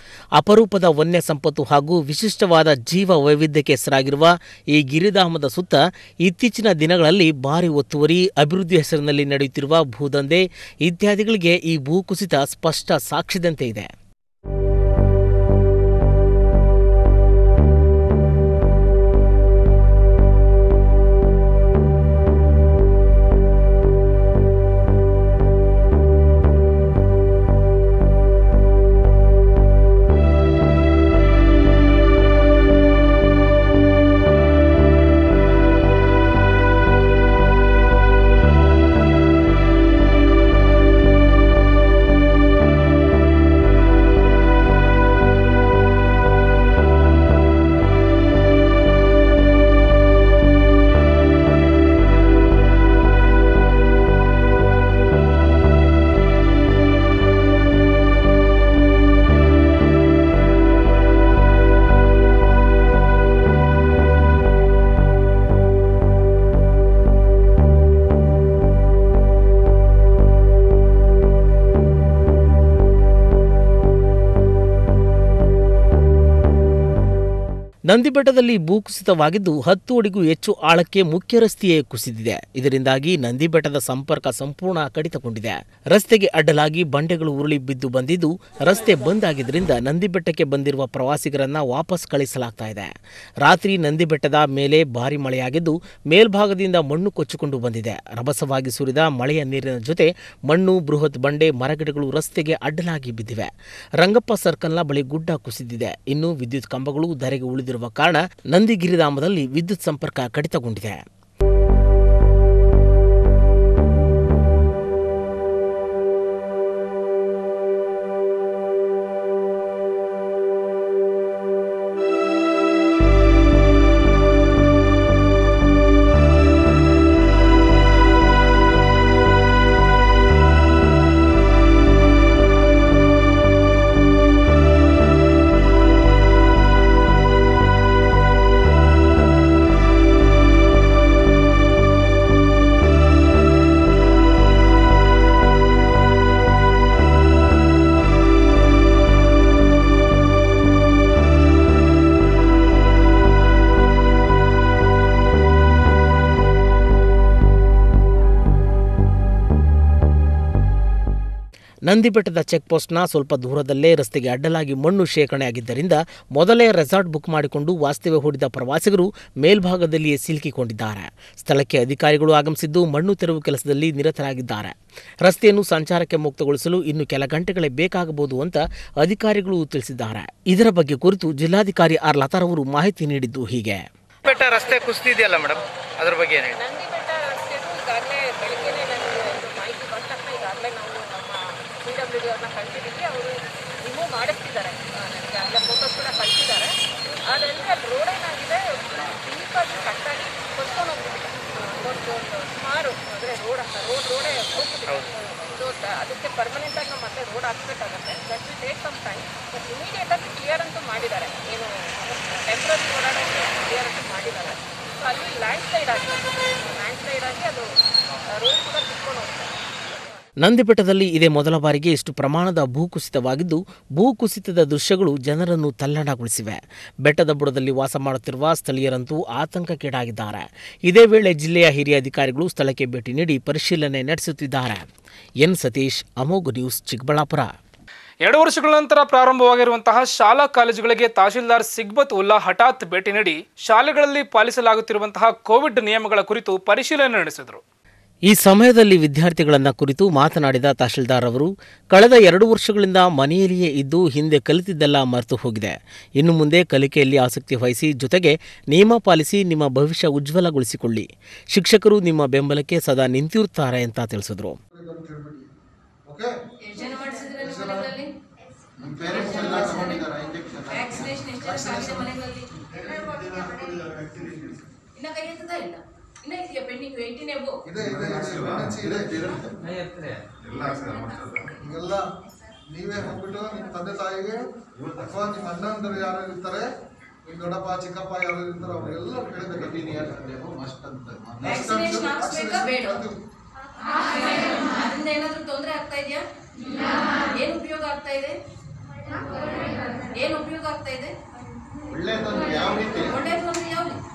ಅಪರೂಪದ ವನ್ಯ ಸಂಪತ್ತು ಹಾಗೂ ವಿಶಿಷ್ಟವಾದ ಜೀವ ವೈವಿಧ್ಯಕ್ಕೆ ಹೆಸರಾಗಿರುವ ಈ ಗಿರಿಧಾಮದ ಸುತ್ತ ಇತ್ತೀಚಿನ ದಿನಗಳಲ್ಲಿ ಭಾರಿ ಒತ್ತುವರಿ, ಅಭಿವೃದ್ಧಿ ಹೆಸರಿನಲ್ಲಿ ನಡೆಯುತ್ತಿರುವ ಭೂದಂಧೆ ಇತ್ಯಾದಿಗಳಿಗೆ ಈ ಭೂಕುಸಿತ ಸ್ಪಷ್ಟ ಸಾಕ್ಷಿದಂತೆ ಇದೆ. ನಂದಿಬೆಟ್ಟದಲ್ಲಿ ಭೂಕುಸಿತವಾಗಿದ್ದು ಹತ್ತು ಅಡಿಗೂ ಹೆಚ್ಚು ಆಳಕ್ಕೆ ಮುಖ್ಯ ರಸ್ತೆಯೇ ಕುಸಿದಿದೆ. ಇದರಿಂದಾಗಿ ನಂದಿಬೆಟ್ಟದ ಸಂಪರ್ಕ ಸಂಪೂರ್ಣ ಕಡಿತಗೊಂಡಿದೆ. ರಸ್ತೆಗೆ ಅಡ್ಡಲಾಗಿ ಬಂಡೆಗಳು ಉರುಳಿ ಬಿದ್ದು ಬಂದಿದ್ದು ರಸ್ತೆ ಬಂದ್ ಆಗಿದ್ದರಿಂದ ನಂದಿಬೆಟ್ಟಕ್ಕೆ ಬಂದಿರುವ ಪ್ರವಾಸಿಗರನ್ನ ವಾಪಸ್ ಕಳಿಸಲಾಗ್ತಾ ಇದೆ. ರಾತ್ರಿ ನಂದಿಬೆಟ್ಟದ ಮೇಲೆ ಭಾರಿ ಮಳೆಯಾಗಿದ್ದು ಮೇಲ್ಭಾಗದಿಂದ ಮಣ್ಣು ಕೊಚ್ಚಿಕೊಂಡು ಬಂದಿದೆ. ರಭಸವಾಗಿ ಸುರಿದ ಮಳೆಯ ನೀರಿನ ಜೊತೆ ಮಣ್ಣು, ಬೃಹತ್ ಬಂಡೆ, ಮರಗಿಡಗಳು ರಸ್ತೆಗೆ ಅಡ್ಡಲಾಗಿ ಬಿದ್ದಿವೆ. ರಂಗಪ್ಪ ಸರ್ಕಲ್ನ ಬಳಿ ಗುಡ್ಡ ಕುಸಿದಿದೆ. ಇನ್ನು ವಿದ್ಯುತ್ ಕಂಬಗಳು ಧರೆಗೆ ಉಳಿದಿರುವ ಕಾರಣ ನಂದಿಗಿರಿಧಾಮದಲ್ಲಿ ವಿದ್ಯುತ್ ಸಂಪರ್ಕ ಕಡಿತಗೊಂಡಿದೆ. ನಂದಿಬೆಟ್ಟದ ಚೆಕ್ಪೋಸ್ಟ್ನ ಸ್ವಲ್ಪ ದೂರದಲ್ಲೇ ರಸ್ತೆಗೆ ಅಡ್ಡಲಾಗಿ ಮಣ್ಣು ಶೇಖರಣೆಯಾಗಿದ್ದರಿಂದ ಮೊದಲೇ ರೆಸಾರ್ಟ್ ಬುಕ್ ಮಾಡಿಕೊಂಡು ವಾಸ್ತವ್ಯ ಹೂಡಿದ ಪ್ರವಾಸಿಗರು ಮೇಲ್ಭಾಗದಲ್ಲಿಯೇ ಸಿಲುಕಿಕೊಂಡಿದ್ದಾರೆ. ಸ್ಥಳಕ್ಕೆ ಅಧಿಕಾರಿಗಳು ಆಗಮಿಸಿದ್ದು ಮಣ್ಣು ತೆರವು ಕೆಲಸದಲ್ಲಿ ನಿರತರಾಗಿದ್ದಾರೆ. ರಸ್ತೆಯನ್ನು ಸಂಚಾರಕ್ಕೆ ಮುಕ್ತಗೊಳಿಸಲು ಇನ್ನು ಕೆಲ ಗಂಟೆಗಳೇ ಬೇಕಾಗಬಹುದು ಅಂತ ಅಧಿಕಾರಿಗಳು ತಿಳಿಸಿದ್ದಾರೆ. ಇದರ ಬಗ್ಗೆ ಕುರಿತು ಜಿಲ್ಲಾಧಿಕಾರಿ ಆರ್ ಲತಾರವರು ಮಾಹಿತಿ ನೀಡಿದ್ದು ಹೀಗೆ. ಬೆಟ್ಟ ರಸ್ತೆ ಕುಸಿದಿದೆಯಲ್ಲ ಮೇಡಮ್, ಅದ್ರ ಬಗ್ಗೆ ಏನು ಹೇಳಿ? ನಂದಿಬೆಟ್ಟ ರಸ್ತೆದು ಈಗಾಗಲೇ ಬೆಳಗ್ಗೆನೇ ನನಗೆ ಇದು ಮಾಹಿತಿ ಬಂದ ತಕ್ಷಣ ಈಗಾಗಲೇ ನಾವು ನಮ್ಮ ಪಿ ಡಬ್ಲ್ಯೂ ಡಿ ಅವ್ರನ್ನ ಕಳಿಸಿದ್ದೀವಿ. ಅವರು ರಿಮೂವ್ ಮಾಡಿಸ್ತಿದ್ದಾರೆ. ನನಗೆ ಅಲ್ಲೇ ಫೋಟೋಸ್ ಕೂಡ ಕಳಿಸಿದ್ದಾರೆ. ಅದರಲ್ಲಿ ಅಲ್ಲಿ ರೋಡ್ ಏನಾಗಿದೆ ಡೀಪಾಗಿ ಕಟ್ಟಾಗಿ ಕೊಚ್ಕೊಂಡು ಹೋಗ್ಬಿಟ್ಟಿದೆ. ಒಂದು ಒಂದು ಸುಮಾರು ಅಂದರೆ ರೋಡ್ ರೋಡ್ ರೋಡೇ ಹೋಗ್ಬಿಟ್ಟಿದೆ. ಇದು ಅದಕ್ಕೆ ಪರ್ಮನೆಂಟಾಗಿ ನಾವು ಮತ್ತೆ ರೋಡ್ ಹಾಕ್ಬೇಕಾಗತ್ತೆ. That will take some time. But ಇಮಿಡಿಯೇಟಾಗಿ ಕ್ಲಿಯರ್ ಅಂತೂ ಮಾಡಿದ್ದಾರೆ. ಏನು ಟೆಂಪ್ರರಿ ಓಡಾಡೋಕ್ಕೆ ಕ್ಲಿಯರ್ ಅಂತೂ ಮಾಡಿದ್ದಾರೆ. ಸೊ ಅಲ್ಲಿ ಲ್ಯಾಂಡ್ ಸ್ಲೈಡ್ ಆಗಿದೆ. ಲ್ಯಾಂಡ್ ಸ್ಲೈಡ್ ಆಗಿ ಅದು ರೋಡ್ ಕೂಡ ಕಿತ್ಕೊಂಡು ಹೋಗ್ತಾರೆ. ನಂದಿಬೆಟ್ಟದಲ್ಲಿ ಇದೇ ಮೊದಲ ಬಾರಿಗೆ ಇಷ್ಟು ಪ್ರಮಾಣದ ಭೂಕುಸಿತವಾಗಿದ್ದು ಭೂಕುಸಿತದ ದೃಶ್ಯಗಳು ಜನರನ್ನು ತಲ್ಲಣಗೊಳಿಸಿವೆ. ಬೆಟ್ಟದ ಬುಡದಲ್ಲಿ ವಾಸ ಮಾಡುತ್ತಿರುವ ಸ್ಥಳೀಯರಂತೂ ಆತಂಕಕ್ಕೀಡಾಗಿದ್ದಾರೆ. ಇದೇ ವೇಳೆ ಜಿಲ್ಲೆಯ ಹಿರಿಯ ಅಧಿಕಾರಿಗಳು ಸ್ಥಳಕ್ಕೆ ಭೇಟಿ ನೀಡಿ ಪರಿಶೀಲನೆ ನಡೆಸುತ್ತಿದ್ದಾರೆ. ಎನ್ ಸತೀಶ್, ಅಮೋಘ ನ್ಯೂಸ್, ಚಿಕ್ಕಬಳ್ಳಾಪುರ. ಎರಡು ವರ್ಷಗಳ ನಂತರ ಪ್ರಾರಂಭವಾಗಿರುವಂತಹ ಶಾಲಾ ಕಾಲೇಜುಗಳಿಗೆ ತಹಶೀಲ್ದಾರ್ ಸಿಗ್ಬತ್ ಉಲ್ಲಾ ಹಠಾತ್ ಭೇಟಿ ನೀಡಿ ಶಾಲೆಗಳಲ್ಲಿ ಪಾಲಿಸಲಾಗುತ್ತಿರುವಂತಹ ಕೋವಿಡ್ ನಿಯಮಗಳ ಕುರಿತು ಪರಿಶೀಲನೆ ನಡೆಸಿದರು. ಈ ಸಮಯದಲ್ಲಿ ವಿದ್ಯಾರ್ಥಿಗಳನ್ನು ಕುರಿತು ಮಾತನಾಡಿದ ತಹಶೀಲ್ದಾರ್ ಅವರು, ಕಳೆದ ಎರಡು ವರ್ಷಗಳಿಂದ ಮನೆಯಲ್ಲಿಯೇ ಇದ್ದು ಹಿಂದೆ ಕಲಿತಿದ್ದೆಲ್ಲ ಮರೆತು ಹೋಗಿದೆ. ಇನ್ನು ಮುಂದೆ ಕಲಿಕೆಯಲ್ಲಿ ಆಸಕ್ತಿ ವಹಿಸಿ ಜೊತೆಗೆ ನಿಯಮ ಪಾಲಿಸಿ ನಿಮ್ಮ ಭವಿಷ್ಯ ಉಜ್ವಲಗೊಳಿಸಿಕೊಳ್ಳಿ. ಶಿಕ್ಷಕರು ನಿಮ್ಮ ಬೆಂಬಲಕ್ಕೆ ಸದಾ ನಿಂತಿರುತ್ತಾರೆ ಅಂತ ತಿಳಿಸಿದರು. ಈಗೆಲ್ಲ ನೀವೇ ಹೋಗ್ಬಿಟ್ಟು ನಿಮ್ಮ ತಂದೆ ತಾಯಿಗೆ ಅಥವಾ ನಿಮ್ಮ ಅಣ್ಣಂದರು ಯಾರು ಇರ್ತಾರೆ, ನಿಮ್ಮ ದೊಡ್ಡಪ್ಪ ಚಿಕ್ಕಪ್ಪ ಯಾರು ಇರ್ತಾರೆ ಅವರೆಲ್ಲರೂ ಕೇಳಬೇಕು. ನೀನು ಯಾರು ಮಸ್ಟ್ ಅಂತ ಏನಾದ್ರೂ ತೊಂದರೆ ಆಗ್ತಾ ಇದೆಯಾ? ಏನು ಉಪಯೋಗ ಆಗ್ತಾ ಇದೆ? ಏನು ಉಪಯೋಗ ಆಗ್ತಾ ಇದೆ? ಒಳ್ಳೇದು ಯಾವ ರೀತಿ? ಒಳ್ಳೇದು ಅಂದ್ರೆ ಯಾವ ರೀತಿ?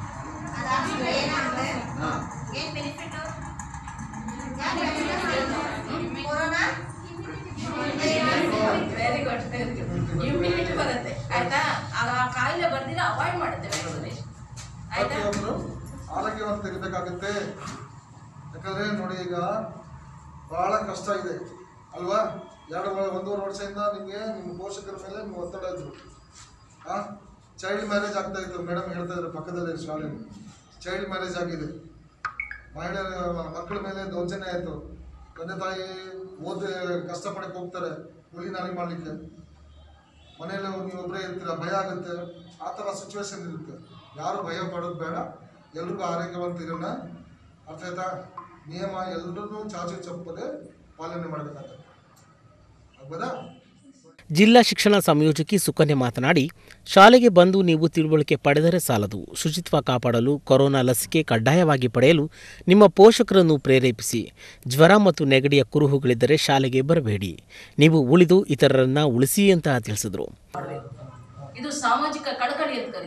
Very good. ಇಮ್ಯುನಿಟಿ ಬರುತ್ತೆ ಆಯ್ತಾ? ಆ ಕಾಯಿಲೆ ಬರ್ದಿರ ಅವಾಯ್ಡ್ ಮಾಡುತ್ತೆ ವ್ಯಾಕ್ಸಿನೇಷನ್ ಆಯ್ತಾ? ಆರೋಗ್ಯವಂತರಿರ್ಬೇಕಾಗುತ್ತೆ. ಯಾಕಂದ್ರೆ ನೋಡಿ, ಈಗ ಬಹಳ ಕಷ್ಟ ಇದೆ ಅಲ್ವಾ? ಎರಡು ಒಂದೂವರೆ ವರ್ಷದಿಂದ ನಿಮಗೆ ನಿಮ್ಮ ಪೋಷಕರ ಮೇಲೆ ನಿಮ್ಮ ಒತ್ತಡ ಇದ್ರು. ಹಾಂ, ಚೈಲ್ಡ್ ಮ್ಯಾರೇಜ್ ಆಗ್ತಾ ಇತ್ತು. ಮೇಡಮ್ ಹೇಳ್ತಾ ಇದ್ರು ಪಕ್ಕದಲ್ಲಿ ಶಾಲೆ ಚೈಲ್ಡ್ ಮ್ಯಾರೇಜ್ ಆಗಿದೆ. ಮಹಿಳೆಯರ ಮಕ್ಕಳ ಮೇಲೆ ದೌರ್ಜನ್ಯ ಆಯಿತು. ತಂದೆ ತಾಯಿ ಓದಿ ಕಷ್ಟಪಡಕ್ಕೆ ಹೋಗ್ತಾರೆ ಕೂಲಿ ನಾಲಿ ಮಾಡಲಿಕ್ಕೆ. ಮನೆಯಲ್ಲಿ ನೀವೊಬ್ಬರೇ ಇರ್ತೀರ, ಭಯ ಆಗುತ್ತೆ. ಆ ಥರ ಸಿಚುವೇಶನ್ ಇರುತ್ತೆ. ಯಾರು ಭಯ ಪಡೋದು ಬೇಡ. ಎಲ್ರಿಗೂ ಆರೋಗ್ಯವಂತ ಇರೋಣ. ಅರ್ಥ ಆಯ್ತಾ? ನಿಯಮ ಎಲ್ಲರೂ ಚಾಚು ಚಪ್ಪದೆ ಪಾಲನೆ ಮಾಡಬೇಕಾಗ್ತದೆ. ಆಗ್ಬೋದಾ? ಜಿಲ್ಲಾ ಶಿಕ್ಷಣ ಸಂಯೋಜಕಿ ಸುಕನ್ಯಾ ಮಾತನಾಡಿ, ಶಾಲೆಗೆ ಬಂದು ನೀವು ತಿಳುವಳಿಕೆ ಪಡೆದರೆ ಸಾಲದು. ಶುಚಿತ್ವ ಕಾಪಾಡಲು ಕೊರೋನಾ ಲಸಿಕೆ ಕಡ್ಡಾಯವಾಗಿ ಪಡೆಯಲು ನಿಮ್ಮ ಪೋಷಕರನ್ನು ಪ್ರೇರೇಪಿಸಿ. ಜ್ವರ ಮತ್ತು ನೆಗಡಿಯ ಕುರುಹುಗಳಿದ್ದರೆ ಶಾಲೆಗೆ ಬರಬೇಡಿ. ನೀವು ಉಳಿದು ಇತರರನ್ನ ಉಳಿಸಿ ಅಂತ ತಿಳಿಸಿದರು. ಇದು ಸಾಮಾಜಿಕ ಕಳಕಳಿ ಅಂತ ಕರಿತೀವಿ.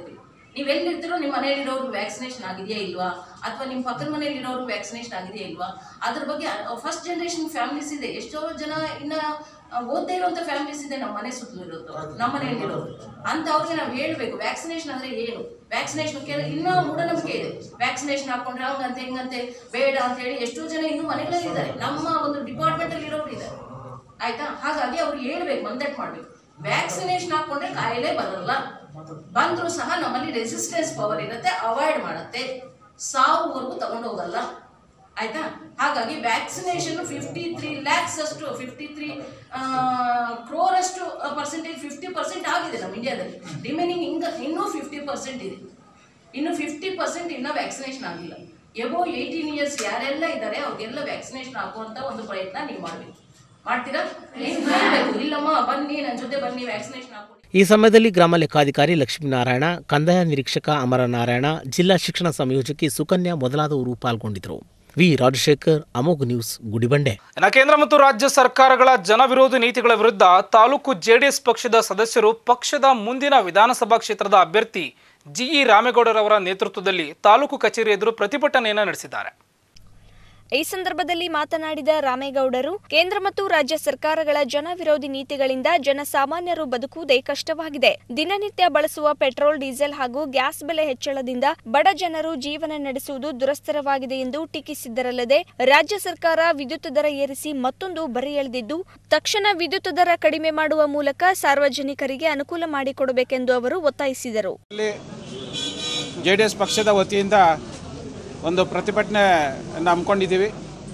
ನೀವೆಲ್ಲಿರ್ತೀರೋ ನಿಮ್ಮ ಮನೆಯಲ್ಲಿರೋರು ವ್ಯಾಕ್ಸಿನೇಷನ್ ಆಗಿದೆಯಾ ಇಲ್ವಾ, ಅಥವಾ ನಿಮ್ಮ ಪಕ್ಕದ ಮನೆಯಲ್ಲಿರೋರು ವ್ಯಾಕ್ಸಿನೇಷನ್ ಆಗಿದೆಯಾ ಇಲ್ವಾ, ಅದ್ರ ಬಗ್ಗೆ ಫಸ್ಟ್ ಜನರೇಷನ್ ಫ್ಯಾಮಿಲೀಸ್ ಇದೆ. ಎಷ್ಟೋ ಜನ ಇನ್ನ ಓದದೇ ಇರುವಂತ ಫ್ಯಾಮಿಲೀಸ್ ಇದೆ ನಮ್ಮ ಮನೆ ಸುತ್ತಲೂ ಇರೋದು, ನಮ್ಮ ಮನೆಯಲ್ಲಿರೋದು ಅಂತ ಅವ್ರಿಗೆ ನಾವು ಹೇಳ್ಬೇಕು ವ್ಯಾಕ್ಸಿನೇಷನ್ ಅಂದ್ರೆ ಏನು. ವ್ಯಾಕ್ಸಿನೇಷನ್ ಕೇಳಿ ಇನ್ನೂ ಮೂಢನಂಬಿಕೆ ಇದೆ, ವ್ಯಾಕ್ಸಿನೇಷನ್ ಹಾಕೊಂಡ್ರೆ ಹಂಗಂತೆ ಹಿಂಗಂತೆ ಬೇಡ ಅಂತ ಹೇಳಿ ಎಷ್ಟೋ ಜನ ಇನ್ನೂ ಮನೆಗಳಲ್ಲಿ ಇದ್ದಾರೆ, ನಮ್ಮ ಒಂದು ಡಿಪಾರ್ಟ್ಮೆಂಟ್ ಅಲ್ಲಿ ಇರೋರು ಇದ್ದಾರೆ ಆಯ್ತಾ. ಹಾಗಾಗಿ ಅವ್ರಿಗೆ ಹೇಳ್ಬೇಕು, ಮಂದಟ್ ಮಾಡ್ಬೇಕು, ವ್ಯಾಕ್ಸಿನೇಷನ್ ಹಾಕೊಂಡ್ರೆ ಕಾಯಿಲೆ ಬರಲ್ಲ, ಬಂದ್ರು ಸಹ ನಮ್ಮಲ್ಲಿ ರೆಸಿಸ್ಟೆನ್ಸ್ ಪವರ್ ಇರುತ್ತೆ, ಅವಾಯ್ಡ್ ಮಾಡುತ್ತೆ, ಸಾವುವರೆಗೂ ತಗೊಂಡೋಗಲ್ಲ ಆಯ್ತಾ. ಹಾಗಾಗಿ ವ್ಯಾಕ್ಸಿನೇಷನ್ ಫಿಫ್ಟಿ ತ್ರೀ ಲ್ಯಾಕ್ಸ್ ಅಷ್ಟು ಫಿಫ್ಟಿ ತ್ರೀ ಕ್ರೋರ್ ಅಷ್ಟು ಪರ್ಸೆಂಟೇಜ್ ಫಿಫ್ಟಿ ಪರ್ಸೆಂಟ್ ಆಗಿದೆ ನಮ್ಮ ಇಂಡಿಯಾದಲ್ಲಿ. ರಿಮೈನಿಂಗ್ ಹಿಂಗ ಇನ್ನೂ ಫಿಫ್ಟಿ ಪರ್ಸೆಂಟ್ ಇದೆ, ಇನ್ನು ಫಿಫ್ಟಿ ಪರ್ಸೆಂಟ್ ಇನ್ನೂ ವ್ಯಾಕ್ಸಿನೇಷನ್ ಆಗಿಲ್ಲ. ಎಬೋ ಏಯ್ಟೀನ್ ಇಯರ್ಸ್ ಯಾರೆಲ್ಲ ಇದ್ದಾರೆ ಅವ್ರಿಗೆಲ್ಲ ವ್ಯಾಕ್ಸಿನೇಷನ್ ಆಗುವಂತ ಒಂದು ಪ್ರಯತ್ನ ನೀವು ಮಾಡಬೇಕು. ಮಾಡ್ತೀರಾ? ನೀವು ಹೇಳ್ಬೇಕು, ಇಲ್ಲಮ್ಮ ಬನ್ನಿ ನನ್ನ ಜೊತೆ ಬನ್ನಿ ವ್ಯಾಕ್ಸಿನೇಷನ್ ಹಾಕಿ. ಈ ಸಮಯದಲ್ಲಿ ಗ್ರಾಮ ಲೆಕ್ಕಾಧಿಕಾರಿ ಲಕ್ಷ್ಮೀನಾರಾಯಣ, ಕಂದಾಯ ನಿರೀಕ್ಷಕ ಅಮರನಾರಾಯಣ, ಜಿಲ್ಲಾ ಶಿಕ್ಷಣ ಸಂಯೋಜಕಿ ಸುಕನ್ಯಾ ಮೊದಲಾದವರು ಪಾಲ್ಗೊಂಡಿದ್ದರು. V Rajashekar, Amogh news, Gudibande. ಇನ್ನು ಕೇಂದ್ರ ಮತ್ತು ರಾಜ್ಯ ಸರ್ಕಾರಗಳ ಜನವಿರೋಧಿ ನೀತಿಗಳ ವಿರುದ್ಧ ತಾಲೂಕು ಜೆಡಿಎಸ್ ಪಕ್ಷದ ಸದಸ್ಯರು ಪಕ್ಷದ ಮುಂದಿನ ವಿಧಾನಸಭಾ ಕ್ಷೇತ್ರದ ಅಭ್ಯರ್ಥಿ ಜಿಇ ರಾಮೇಗೌಡರವರ ನೇತೃತ್ವದಲ್ಲಿ ತಾಲೂಕು ಕಚೇರಿ ಎದುರು ಪ್ರತಿಭಟನೆಯನ್ನು ನಡೆಸಿದ್ದಾರೆ. ಈ ಸಂದರ್ಭದಲ್ಲಿ ಮಾತನಾಡಿದ ರಾಮೇಗೌಡರು, ಕೇಂದ್ರ ಮತ್ತು ರಾಜ್ಯ ಸರ್ಕಾರಗಳ ಜನವಿರೋಧಿ ನೀತಿಗಳಿಂದ ಜನಸಾಮಾನ್ಯರು ಬದುಕುವುದೇ ಕಷ್ಟವಾಗಿದೆ. ದಿನನಿತ್ಯ ಬಳಸುವ ಪೆಟ್ರೋಲ್, ಡೀಸೆಲ್ ಹಾಗೂ ಗ್ಯಾಸ್ ಬೆಲೆ ಹೆಚ್ಚಳದಿಂದ ಬಡ ಜನರು ಜೀವನ ನಡೆಸುವುದು ದುರಸ್ತರವಾಗಿದೆ ಎಂದು ಟೀಕಿಸಿದ್ದರಲ್ಲದೆ, ರಾಜ್ಯ ಸರ್ಕಾರ ವಿದ್ಯುತ್ ದರ ಏರಿಸಿ ಮತ್ತೊಂದು ಬರೆ ಎಳೆದಿದ್ದು, ತಕ್ಷಣ ವಿದ್ಯುತ್ ದರ ಕಡಿಮೆ ಮಾಡುವ ಮೂಲಕ ಸಾರ್ವಜನಿಕರಿಗೆ ಅನುಕೂಲ ಮಾಡಿಕೊಡಬೇಕೆಂದು ಅವರು ಒತ್ತಾಯಿಸಿದರು. ಜೆಡಿಎಸ್ ಪಕ್ಷದ ವತಿಯಿಂದ ಒಂದು ಪ್ರತಿಭಟನೆ ಹಮ್ಮಿಕೊಂಡಿದ್ದೀವಿ.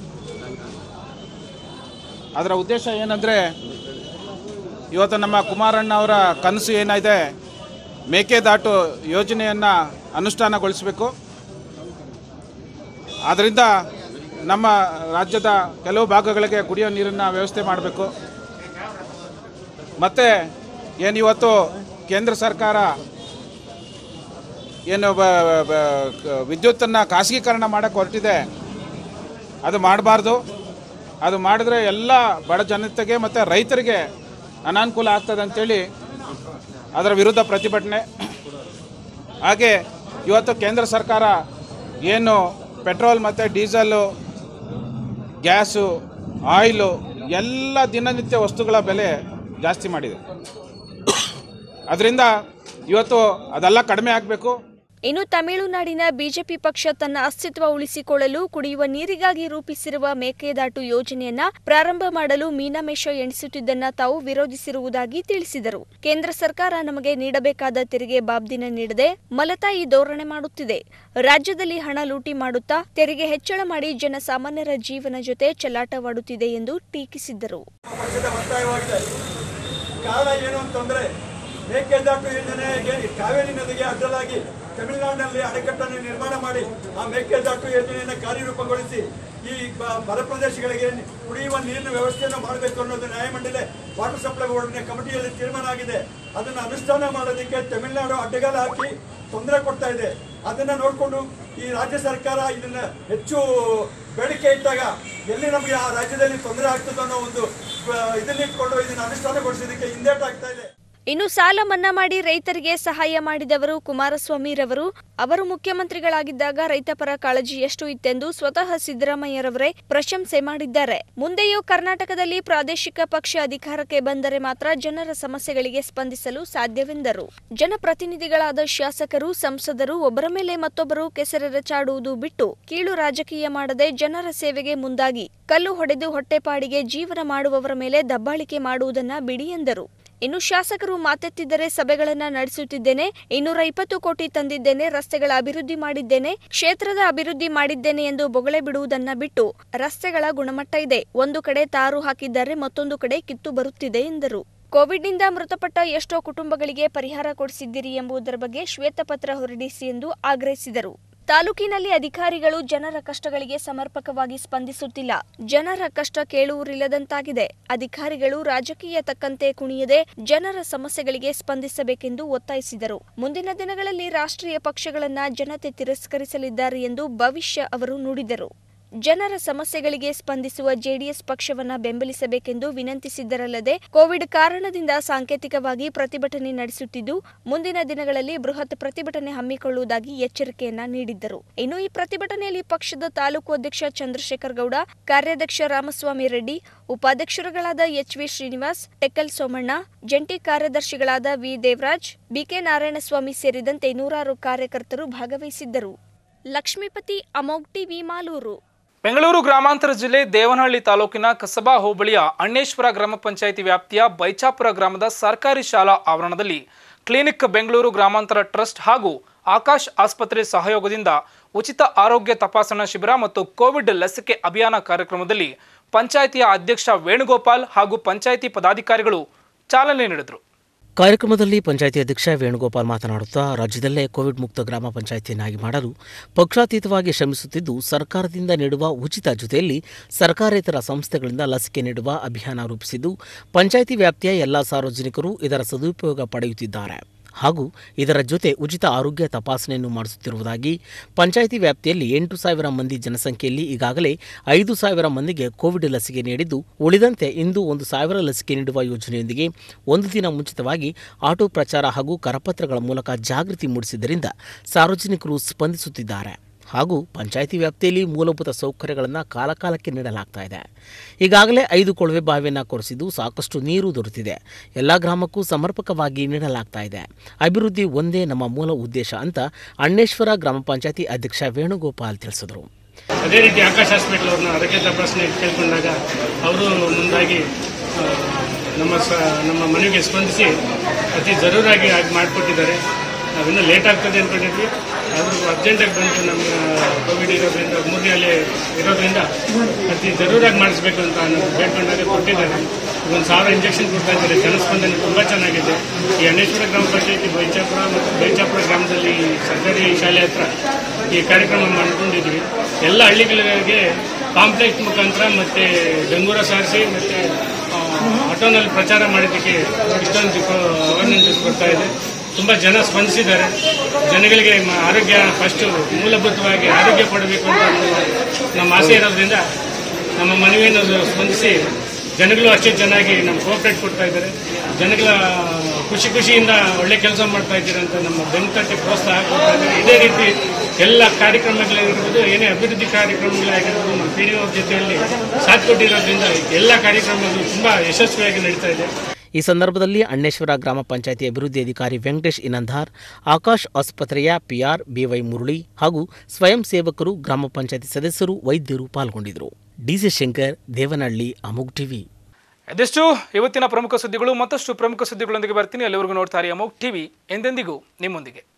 ಅದರ ಉದ್ದೇಶ ಏನಂದರೆ, ಇವತ್ತು ನಮ್ಮ ಕುಮಾರಣ್ಣ ಅವರ ಕನಸು ಏನಿದೆ, ಮೇಕೆದಾಟು ಯೋಜನೆಯನ್ನು ಅನುಷ್ಠಾನಗೊಳಿಸಬೇಕು. ಆದ್ದರಿಂದ ನಮ್ಮ ರಾಜ್ಯದ ಕೆಲವು ಭಾಗಗಳಿಗೆ ಕುಡಿಯೋ ನೀರನ್ನು ವ್ಯವಸ್ಥೆ ಮಾಡಬೇಕು. ಮತ್ತು ಏನು ಇವತ್ತು ಕೇಂದ್ರ ಸರ್ಕಾರ ಏನು ವಿದ್ಯುತ್ತನ್ನು ಖಾಸಗೀಕರಣ ಮಾಡೋಕ್ಕೆ ಹೊರಟಿದೆ, ಅದು ಮಾಡಬಾರ್ದು. ಅದು ಮಾಡಿದ್ರೆ ಎಲ್ಲ ಬಡ ಜನತೆಗೆ ಮತ್ತು ರೈತರಿಗೆ ಅನಾನುಕೂಲ ಆಗ್ತದೆ ಅಂಥೇಳಿ ಅದರ ವಿರುದ್ಧ ಪ್ರತಿಭಟನೆ. ಹಾಗೆ ಇವತ್ತು ಕೇಂದ್ರ ಸರ್ಕಾರ ಏನು ಪೆಟ್ರೋಲ್ ಮತ್ತು ಡೀಸೆಲ್ಲು, ಗ್ಯಾಸು, ಆಯಿಲು ಎಲ್ಲ ದಿನನಿತ್ಯ ವಸ್ತುಗಳ ಬೆಲೆ ಜಾಸ್ತಿ ಮಾಡಿದೆ. ಅದರಿಂದ ಇವತ್ತು ಅದೆಲ್ಲ ಕಡಿಮೆ ಆಗಬೇಕು. ಇನ್ನು ತಮಿಳುನಾಡಿನ ಬಿಜೆಪಿ ಪಕ್ಷ ತನ್ನ ಅಸ್ತಿತ್ವ ಉಳಿಸಿಕೊಳ್ಳಲು ಕುಡಿಯುವ ನೀರಿಗಾಗಿ ರೂಪಿಸಿರುವ ಮೇಕೆದಾಟು ಯೋಜನೆಯನ್ನ ಪ್ರಾರಂಭ ಮಾಡಲು ಮೀನಾಮೇಷ ಎಣಿಸುತ್ತಿದ್ದನ್ನ ತಾವು ವಿರೋಧಿಸಿರುವುದಾಗಿ ತಿಳಿಸಿದರು. ಕೇಂದ್ರ ಸರ್ಕಾರ ನಮಗೆ ನೀಡಬೇಕಾದ ತೆರಿಗೆ ಬಾಬ್ದಿನ ನೀಡದೆ ಮಲತಾಯಿ ಧೋರಣೆ ಮಾಡುತ್ತಿದೆ. ರಾಜ್ಯದಲ್ಲಿ ಹಣ ಲೂಟಿ ಮಾಡುತ್ತಾ ತೆರಿಗೆ ಹೆಚ್ಚಳ ಮಾಡಿ ಜನಸಾಮಾನ್ಯರ ಜೀವನ ಜೊತೆ ಚೆಲ್ಲಾಟವಾಡುತ್ತಿದೆ ಎಂದು ಟೀಕಿಸಿದ್ದರು. ಮೇಕೆದಾಟು ಯೋಜನೆಗೆ ಕಾವೇರಿ ನದಿಗೆ ಅಡ್ಡಲಾಗಿ ತಮಿಳುನಾಡಿನಲ್ಲಿ ಅಣೆಕಟ್ಟನ್ನು ನಿರ್ಮಾಣ ಮಾಡಿ ಆ ಮೇಕೆದಾಟು ಯೋಜನೆಯನ್ನು ಕಾರ್ಯರೂಪಗೊಳಿಸಿ ಈ ಬರ ಪ್ರದೇಶಗಳಿಗೆ ಕುಡಿಯುವ ನೀರಿನ ವ್ಯವಸ್ಥೆಯನ್ನು ಮಾಡಬೇಕು ಅನ್ನೋದು ನ್ಯಾಯಮಂಡಳಿ ವಾಟರ್ ಸಪ್ಲೈ ಬೋರ್ಡ್ನ ಕಮಿಟಿಯಲ್ಲಿ ತೀರ್ಮಾನ ಆಗಿದೆ. ಅದನ್ನು ಅನುಷ್ಠಾನ ಮಾಡೋದಕ್ಕೆ ತಮಿಳುನಾಡು ಅಡ್ಡಗಾಲ ಹಾಕಿ ತೊಂದರೆ ಕೊಡ್ತಾ ಇದೆ. ಅದನ್ನು ನೋಡಿಕೊಂಡು ಈ ರಾಜ್ಯ ಸರ್ಕಾರ ಇದನ್ನು ಹೆಚ್ಚು ಬೇಡಿಕೆ ಇಟ್ಟಾಗ ಎಲ್ಲಿ ನಮಗೆ ಆ ರಾಜ್ಯದಲ್ಲಿ ತೊಂದರೆ ಆಗ್ತದೆ ಅನ್ನೋ ಒಂದು ಇದನ್ನಿಟ್ಕೊಂಡು ಇದನ್ನು ಅನುಷ್ಠಾನಗೊಳಿಸೋದಕ್ಕೆ ಹಿಂದೇಟಾಗ್ತಾ ಇದೆ. ಇನ್ನು ಸಾಲ ಮನ್ನಾ ಮಾಡಿ ರೈತರಿಗೆ ಸಹಾಯ ಮಾಡಿದವರು ಕುಮಾರಸ್ವಾಮಿರವರು. ಅವರು ಮುಖ್ಯಮಂತ್ರಿಗಳಾಗಿದ್ದಾಗ ರೈತ ಪರ ಕಾಳಜಿ ಎಷ್ಟು ಇತ್ತೆಂದು ಸ್ವತಃ ಸಿದ್ದರಾಮಯ್ಯರವರೇ ಪ್ರಶಂಸೆ ಮಾಡಿದ್ದಾರೆ. ಮುಂದೆಯೂ ಕರ್ನಾಟಕದಲ್ಲಿ ಪ್ರಾದೇಶಿಕ ಪಕ್ಷ ಅಧಿಕಾರಕ್ಕೆ ಬಂದರೆ ಮಾತ್ರ ಜನರ ಸಮಸ್ಯೆಗಳಿಗೆ ಸ್ಪಂದಿಸಲು ಸಾಧ್ಯವೆಂದರು. ಜನಪ್ರತಿನಿಧಿಗಳಾದ ಶಾಸಕರು, ಸಂಸದರು ಒಬ್ಬರ ಮೇಲೆ ಮತ್ತೊಬ್ಬರು ಕೆಸರೆರಚಾಡುವುದು ಬಿಟ್ಟು ಕೀಳು ರಾಜಕೀಯ ಮಾಡದೆ ಜನರ ಸೇವೆಗೆ ಮುಂದಾಗಿ ಕಲ್ಲು ಹೊಡೆದು ಹೊಟ್ಟೆಪಾಡಿಗೆ ಜೀವನ ಮಾಡುವವರ ಮೇಲೆ ದಬ್ಬಾಳಿಕೆ ಮಾಡುವುದನ್ನ ಬಿಡಿ ಎಂದರು. ಇನ್ನು ಶಾಸಕರು ಮಾತೆತ್ತಿದ್ದರೆ ಸಭೆಗಳನ್ನ ನಡೆಸುತ್ತಿದ್ದೇನೆ, ಇನ್ನೂರ ಇಪ್ಪತ್ತು ಕೋಟಿ ತಂದಿದ್ದೇನೆ, ರಸ್ತೆಗಳ ಅಭಿವೃದ್ಧಿ ಮಾಡಿದ್ದೇನೆ, ಕ್ಷೇತ್ರದ ಅಭಿವೃದ್ಧಿ ಮಾಡಿದ್ದೇನೆ ಎಂದು ಬೊಗಳೆ ಬಿಡುವುದನ್ನ ಬಿಟ್ಟು ರಸ್ತೆಗಳ ಗುಣಮಟ್ಟ ಇದೆ, ಒಂದು ಕಡೆ ತಾರು ಹಾಕಿದ್ದಾರೆ, ಮತ್ತೊಂದು ಕಡೆ ಕಿತ್ತು ಬರುತ್ತಿದೆ ಎಂದರು. ಕೋವಿಡ್ನಿಂದ ಮೃತಪಟ್ಟ ಎಷ್ಟೋ ಕುಟುಂಬಗಳಿಗೆ ಪರಿಹಾರ ಕೊಡಿಸಿದ್ದೀರಿ ಎಂಬುದರ ಬಗ್ಗೆ ಶ್ವೇತಪತ್ರ ಹೊರಡಿಸಿ ಎಂದು ಆಗ್ರಹಿಸಿದರು. ತಾಲೂಕಿನಲ್ಲಿ ಅಧಿಕಾರಿಗಳು ಜನರ ಕಷ್ಟಗಳಿಗೆ ಸಮರ್ಪಕವಾಗಿ ಸ್ಪಂದಿಸುತ್ತಿಲ್ಲ. ಜನರ ಕಷ್ಟ ಕೇಳುವುರಿಲ್ಲದಂತಾಗಿದೆ. ಅಧಿಕಾರಿಗಳು ರಾಜಕೀಯ ತಕ್ಕಂತೆ ಕುಣಿಯದೆ ಜನರ ಸಮಸ್ಯೆಗಳಿಗೆ ಸ್ಪಂದಿಸಬೇಕೆಂದು ಒತ್ತಾಯಿಸಿದರು. ಮುಂದಿನ ದಿನಗಳಲ್ಲಿ ರಾಷ್ಟ್ರೀಯ ಪಕ್ಷಗಳನ್ನ ಜನತೆ ತಿರಸ್ಕರಿಸಲಿದ್ದಾರೆ ಎಂದು ಭವಿಷ್ಯ ಅವರು ನುಡಿದರು. ಜನರ ಸಮಸ್ಯೆಗಳಿಗೆ ಸ್ಪಂದಿಸುವ ಜೆಡಿಎಸ್ ಪಕ್ಷವನ್ನ ಬೆಂಬಲಿಸಬೇಕೆಂದು ವಿನಂತಿಸಿದ್ದರಲ್ಲದೆ ಕೋವಿಡ್ ಕಾರಣದಿಂದ ಸಾಂಕೇತಿಕವಾಗಿ ಪ್ರತಿಭಟನೆ ನಡೆಸುತ್ತಿದ್ದು ಮುಂದಿನ ದಿನಗಳಲ್ಲಿ ಬೃಹತ್ ಪ್ರತಿಭಟನೆ ಹಮ್ಮಿಕೊಳ್ಳುವುದಾಗಿ ಎಚ್ಚರಿಕೆಯನ್ನ ನೀಡಿದ್ದರು. ಇನ್ನು ಈ ಪ್ರತಿಭಟನೆಯಲ್ಲಿ ಪಕ್ಷದ ತಾಲೂಕು ಅಧ್ಯಕ್ಷ ಚಂದ್ರಶೇಖರ್ ಗೌಡ, ಕಾರ್ಯಾಧ್ಯಕ್ಷ ರಾಮಸ್ವಾಮಿ ರೆಡ್ಡಿ, ಉಪಾಧ್ಯಕ್ಷರುಗಳಾದ ಎಚ್ ವಿ ಶ್ರೀನಿವಾಸ್, ಟೆಕ್ಕಲ್ ಸೋಮಣ್ಣ, ಜಂಟಿ ಕಾರ್ಯದರ್ಶಿಗಳಾದ ವಿ ದೇವರಾಜ್, ಬಿಕೆ ನಾರಾಯಣಸ್ವಾಮಿ ಸೇರಿದಂತೆ ನೂರಾರು ಕಾರ್ಯಕರ್ತರು ಭಾಗವಹಿಸಿದ್ದರು. ಲಕ್ಷ್ಮೀಪತಿ, ಅಮೋಘ್ ಟಿವಿ, ಮಾಲೂರು. ಬೆಂಗಳೂರು ಗ್ರಾಮಾಂತರ ಜಿಲ್ಲೆ ದೇವನಹಳ್ಳಿ ತಾಲೂಕಿನ ಕಸಬಾ ಹೋಬಳಿಯ ಅಣ್ಣೇಶ್ವರ ಗ್ರಾಮ ಪಂಚಾಯಿತಿ ವ್ಯಾಪ್ತಿಯ ಬೈಚಾಪುರ ಗ್ರಾಮದ ಸರ್ಕಾರಿ ಶಾಲಾ ಆವರಣದಲ್ಲಿ ಕ್ಲಿನಿಕ್ ಬೆಂಗಳೂರು ಗ್ರಾಮಾಂತರ ಟ್ರಸ್ಟ್ ಹಾಗೂ ಆಕಾಶ್ ಆಸ್ಪತ್ರೆ ಸಹಯೋಗದಿಂದ ಉಚಿತ ಆರೋಗ್ಯ ತಪಾಸಣಾ ಶಿಬಿರ ಮತ್ತು ಕೋವಿಡ್ ಲಸಿಕೆ ಅಭಿಯಾನ ಕಾರ್ಯಕ್ರಮದಲ್ಲಿ ಪಂಚಾಯಿತಿಯ ಅಧ್ಯಕ್ಷ ವೇಣುಗೋಪಾಲ್ ಹಾಗೂ ಪಂಚಾಯಿತಿ ಪದಾಧಿಕಾರಿಗಳು ಚಾಲನೆ ನೀಡಿದರು. ಕಾರ್ಯಕ್ರಮದಲ್ಲಿ ಪಂಚಾಯಿತಿ ಅಧ್ಯಕ್ಷ ವೇಣುಗೋಪಾಲ್ ಮಾತನಾಡುತ್ತಾ ರಾಜ್ಯದಲ್ಲೇ ಕೋವಿಡ್ ಮುಕ್ತ ಗ್ರಾಮ ಪಂಚಾಯಿತಿಯನ್ನಾಗಿ ಮಾಡಲು ಪಕ್ಷಾತೀತವಾಗಿ ಶ್ರಮಿಸುತ್ತಿದ್ದು ಸರ್ಕಾರದಿಂದ ನೀಡುವ ಉಚಿತ ಜೊತೆಯಲ್ಲಿ ಸರ್ಕಾರೇತರ ಸಂಸ್ಥೆಗಳಿಂದ ಲಸಿಕೆ ನೀಡುವ ಅಭಿಯಾನ ರೂಪಿಸಿದ್ದು ಪಂಚಾಯಿತಿ ವ್ಯಾಪ್ತಿಯ ಎಲ್ಲ ಸಾರ್ವಜನಿಕರು ಇದರ ಸದುಪಯೋಗ ಪಡೆಯುತ್ತಿದ್ದಾರೆ ಹಾಗೂ ಇದರ ಜೊತೆ ಉಚಿತ ಆರೋಗ್ಯ ತಪಾಸಣೆಯನ್ನು ಮಾಡಿಸುತ್ತಿರುವುದಾಗಿ, ಪಂಚಾಯಿತಿ ವ್ಯಾಪ್ತಿಯಲ್ಲಿ ಎಂಟು ಸಾವಿರ ಮಂದಿ ಜನಸಂಖ್ಯೆಯಲ್ಲಿ ಈಗಾಗಲೇ ಐದು ಸಾವಿರ ಮಂದಿಗೆ ಕೋವಿಡ್ ಲಸಿಕೆ ನೀಡಿದ್ದು ಉಳಿದಂತೆ ಇಂದು ಒಂದು ಸಾವಿರ ಲಸಿಕೆ ನೀಡುವ ಯೋಜನೆಯೊಂದಿಗೆ ಒಂದು ದಿನ ಮುಂಚಿತವಾಗಿ ಆಟೋ ಪ್ರಚಾರ ಹಾಗೂ ಕರಪತ್ರಗಳ ಮೂಲಕ ಜಾಗೃತಿ ಮೂಡಿಸಿದ್ದರಿಂದ ಸಾರ್ವಜನಿಕರು ಸ್ಪಂದಿಸುತ್ತಿದ್ದಾರೆ ಹಾಗೂ ಪಂಚಾಯಿತಿ ವ್ಯಾಪ್ತಿಯಲ್ಲಿ ಮೂಲಭೂತ ಸೌಕರ್ಯಗಳನ್ನು ಕಾಲಕಾಲಕ್ಕೆ ನೀಡಲಾಗ್ತಾ ಇದೆ. ಈಗಾಗಲೇ ಐದು ಕೊಳವೆ ಬಾವಿಯನ್ನು ಕೊರೆಸಿದ್ದು ಸಾಕಷ್ಟು ನೀರು ದೊರೆತಿದೆ. ಎಲ್ಲ ಗ್ರಾಮಕ್ಕೂ ಸಮರ್ಪಕವಾಗಿ ನೀಡಲಾಗ್ತಾ ಇದೆ. ಅಭಿವೃದ್ಧಿ ಒಂದೇ ನಮ್ಮ ಮೂಲ ಉದ್ದೇಶ ಅಂತ ಅಣ್ಣೇಶ್ವರ ಗ್ರಾಮ ಪಂಚಾಯಿತಿ ಅಧ್ಯಕ್ಷ ವೇಣುಗೋಪಾಲ್ ತಿಳಿಸಿದರು. ಅದೇ ರೀತಿ ಆಕಾಶ್ ಹಾಸ್ಪಿಟಲ್ ಅವ್ರನ್ನ ಆರೋಗ್ಯ ತಪಾಸಣೆ ಕೇಳ್ಕೊಂಡಾಗ ಅವರು ಮುಂದಾಗಿ ನಮ್ಮ ಸ ನಮ್ಮ ಮನೆಗೆ ಸ್ಪಂದಿಸಿ ಅತಿ ಜರೂರಾಗಿ ಆಗಿ ಮಾಡಿಕೊಟ್ಟಿದ್ದಾರೆ. ನಾವಿನ್ನೂ ಲೇಟ್ ಆಗ್ತದೆ ಅಂದ್ಕೊಂಡಿದ್ವಿ, ಆದರೂ ಅರ್ಜೆಂಟಾಗಿ ಬಂದು ನಮ್ಮ ಕೋವಿಡ್ ಇರೋದ್ರಿಂದ ಮೂರನೇ ಅಲೆ ಇರೋದ್ರಿಂದ ಅತಿ ಜರೂರಾಗಿ ಮಾಡಿಸ್ಬೇಕು ಅಂತ ನಾವು ಬೇಡ್ಕೊಂಡಾಗ ಕೊಟ್ಟಿದ್ದಾರೆ. ಒಂದು ಸಾವಿರ ಇಂಜೆಕ್ಷನ್ ಕೊಡ್ತಾ ಇದ್ದಾರೆ. ಜನಸ್ಪಂದನೆ ತುಂಬ ಚೆನ್ನಾಗಿದೆ. ಈ ಅಣ್ಣೇಶ್ವರ ಗ್ರಾಮ ಪಂಚಾಯಿತಿ ಬೈಚಾಪುರ ಮತ್ತು ಬೈಚಾಪುರ ಗ್ರಾಮದಲ್ಲಿ ಸರ್ಕಾರಿ ಶಾಲೆ ಹತ್ರ ಈ ಕಾರ್ಯಕ್ರಮ ಮಾಡ್ಕೊಂಡಿದ್ವಿ. ಎಲ್ಲ ಹಳ್ಳಿಗಳಿಗೆ ಪಾಂಪ್ಲೆಟ್ ಮುಖಾಂತರ ಮತ್ತು ಡಂಗೂರ ಸಾರಿಸಿ ಮತ್ತು ಆಟೋನಲ್ಲಿ ಪ್ರಚಾರ ಮಾಡಿದ್ದಕ್ಕೆ ಇಷ್ಟೊಂದು ಅವೇರ್ನೆಸ್ ಬರ್ತಾ ಇದೆ. ತುಂಬ ಜನ ಸ್ಪಂದಿಸಿದ್ದಾರೆ. ಜನಗಳಿಗೆ ಆರೋಗ್ಯ ಫಸ್ಟು ಮೂಲಭೂತವಾಗಿ ಆರೋಗ್ಯ ಪಡಬೇಕು ಅಂತ ನಮ್ಮ ಆಸೆ ಇರೋದ್ರಿಂದ ನಮ್ಮ ಮನವಿಯನ್ನು ಸ್ಪಂದಿಸಿ ಜನಗಳು ಅಷ್ಟೇ ಚೆನ್ನಾಗಿ ನಮ್ಮ ಕೋಆಪ್ರೇಟ್ ಕೊಡ್ತಾ ಇದ್ದಾರೆ. ಜನಗಳ ಖುಷಿ ಖುಷಿಯಿಂದ ಒಳ್ಳೆ ಕೆಲಸ ಮಾಡ್ತಾ ಇದ್ದೀರಿ ಅಂತ ನಮ್ಮ ಬೆಂತಟ್ಟಿ ಪ್ರೋತ್ಸಾಹ ಕೊಡ್ತಾ ಇದ್ದಾರೆ. ಇದೇ ರೀತಿ ಎಲ್ಲ ಕಾರ್ಯಕ್ರಮಗಳಿರ್ಬೋದು, ಏನೇ ಅಭಿವೃದ್ಧಿ ಕಾರ್ಯಕ್ರಮಗಳಾಗಿರ್ಬೋದು ನಮ್ಮ ಪಿ ಡಿ ಒ ಜೊತೆಯಲ್ಲಿ ಸಾಥ್ ಕೊಟ್ಟಿರೋದ್ರಿಂದ ಎಲ್ಲ ಕಾರ್ಯಕ್ರಮಗಳು ತುಂಬ ಯಶಸ್ವಿಯಾಗಿ ನಡೀತಾ ಇದೆ. ಈ ಸಂದರ್ಭದಲ್ಲಿ ಅಣ್ಣೇಶ್ವರ ಗ್ರಾಮ ಪಂಚಾಯಿತಿ ಅಭಿವೃದ್ಧಿ ಅಧಿಕಾರಿ ವೆಂಕಟೇಶ್ ಇನಂಧಾರ್, ಆಕಾಶ್ ಆಸ್ಪತ್ರೆಯ ಪಿಆರ್ ಬಿವೈ ಮುರಳಿ ಹಾಗೂ ಸ್ವಯಂ ಸೇವಕರು, ಗ್ರಾಮ ಪಂಚಾಯಿತಿ ಸದಸ್ಯರು, ವೈದ್ಯರು ಪಾಲ್ಗೊಂಡಿದ್ದರು. DC Shankar, Devanahalli, Amogh TV. ಇದೆಷ್ಟು ಇವತ್ತಿನ ಪ್ರಮುಖ ಸುದ್ದಿಗಳು. ಮತ್ತಷ್ಟು ಪ್ರಮುಖ ಸುದ್ದಿಗಳೊಂದಿಗೆ ಬರ್ತೀನಿ. ಅಲ್ಲಿವರೆಗೂ ನೋಡ್ತಾರೆ ಅಮೋಘ್ ಟಿವಿ, ಎಂದೆಂದಿಗೂ ನಿಮ್ಮೊಂದಿಗೆ.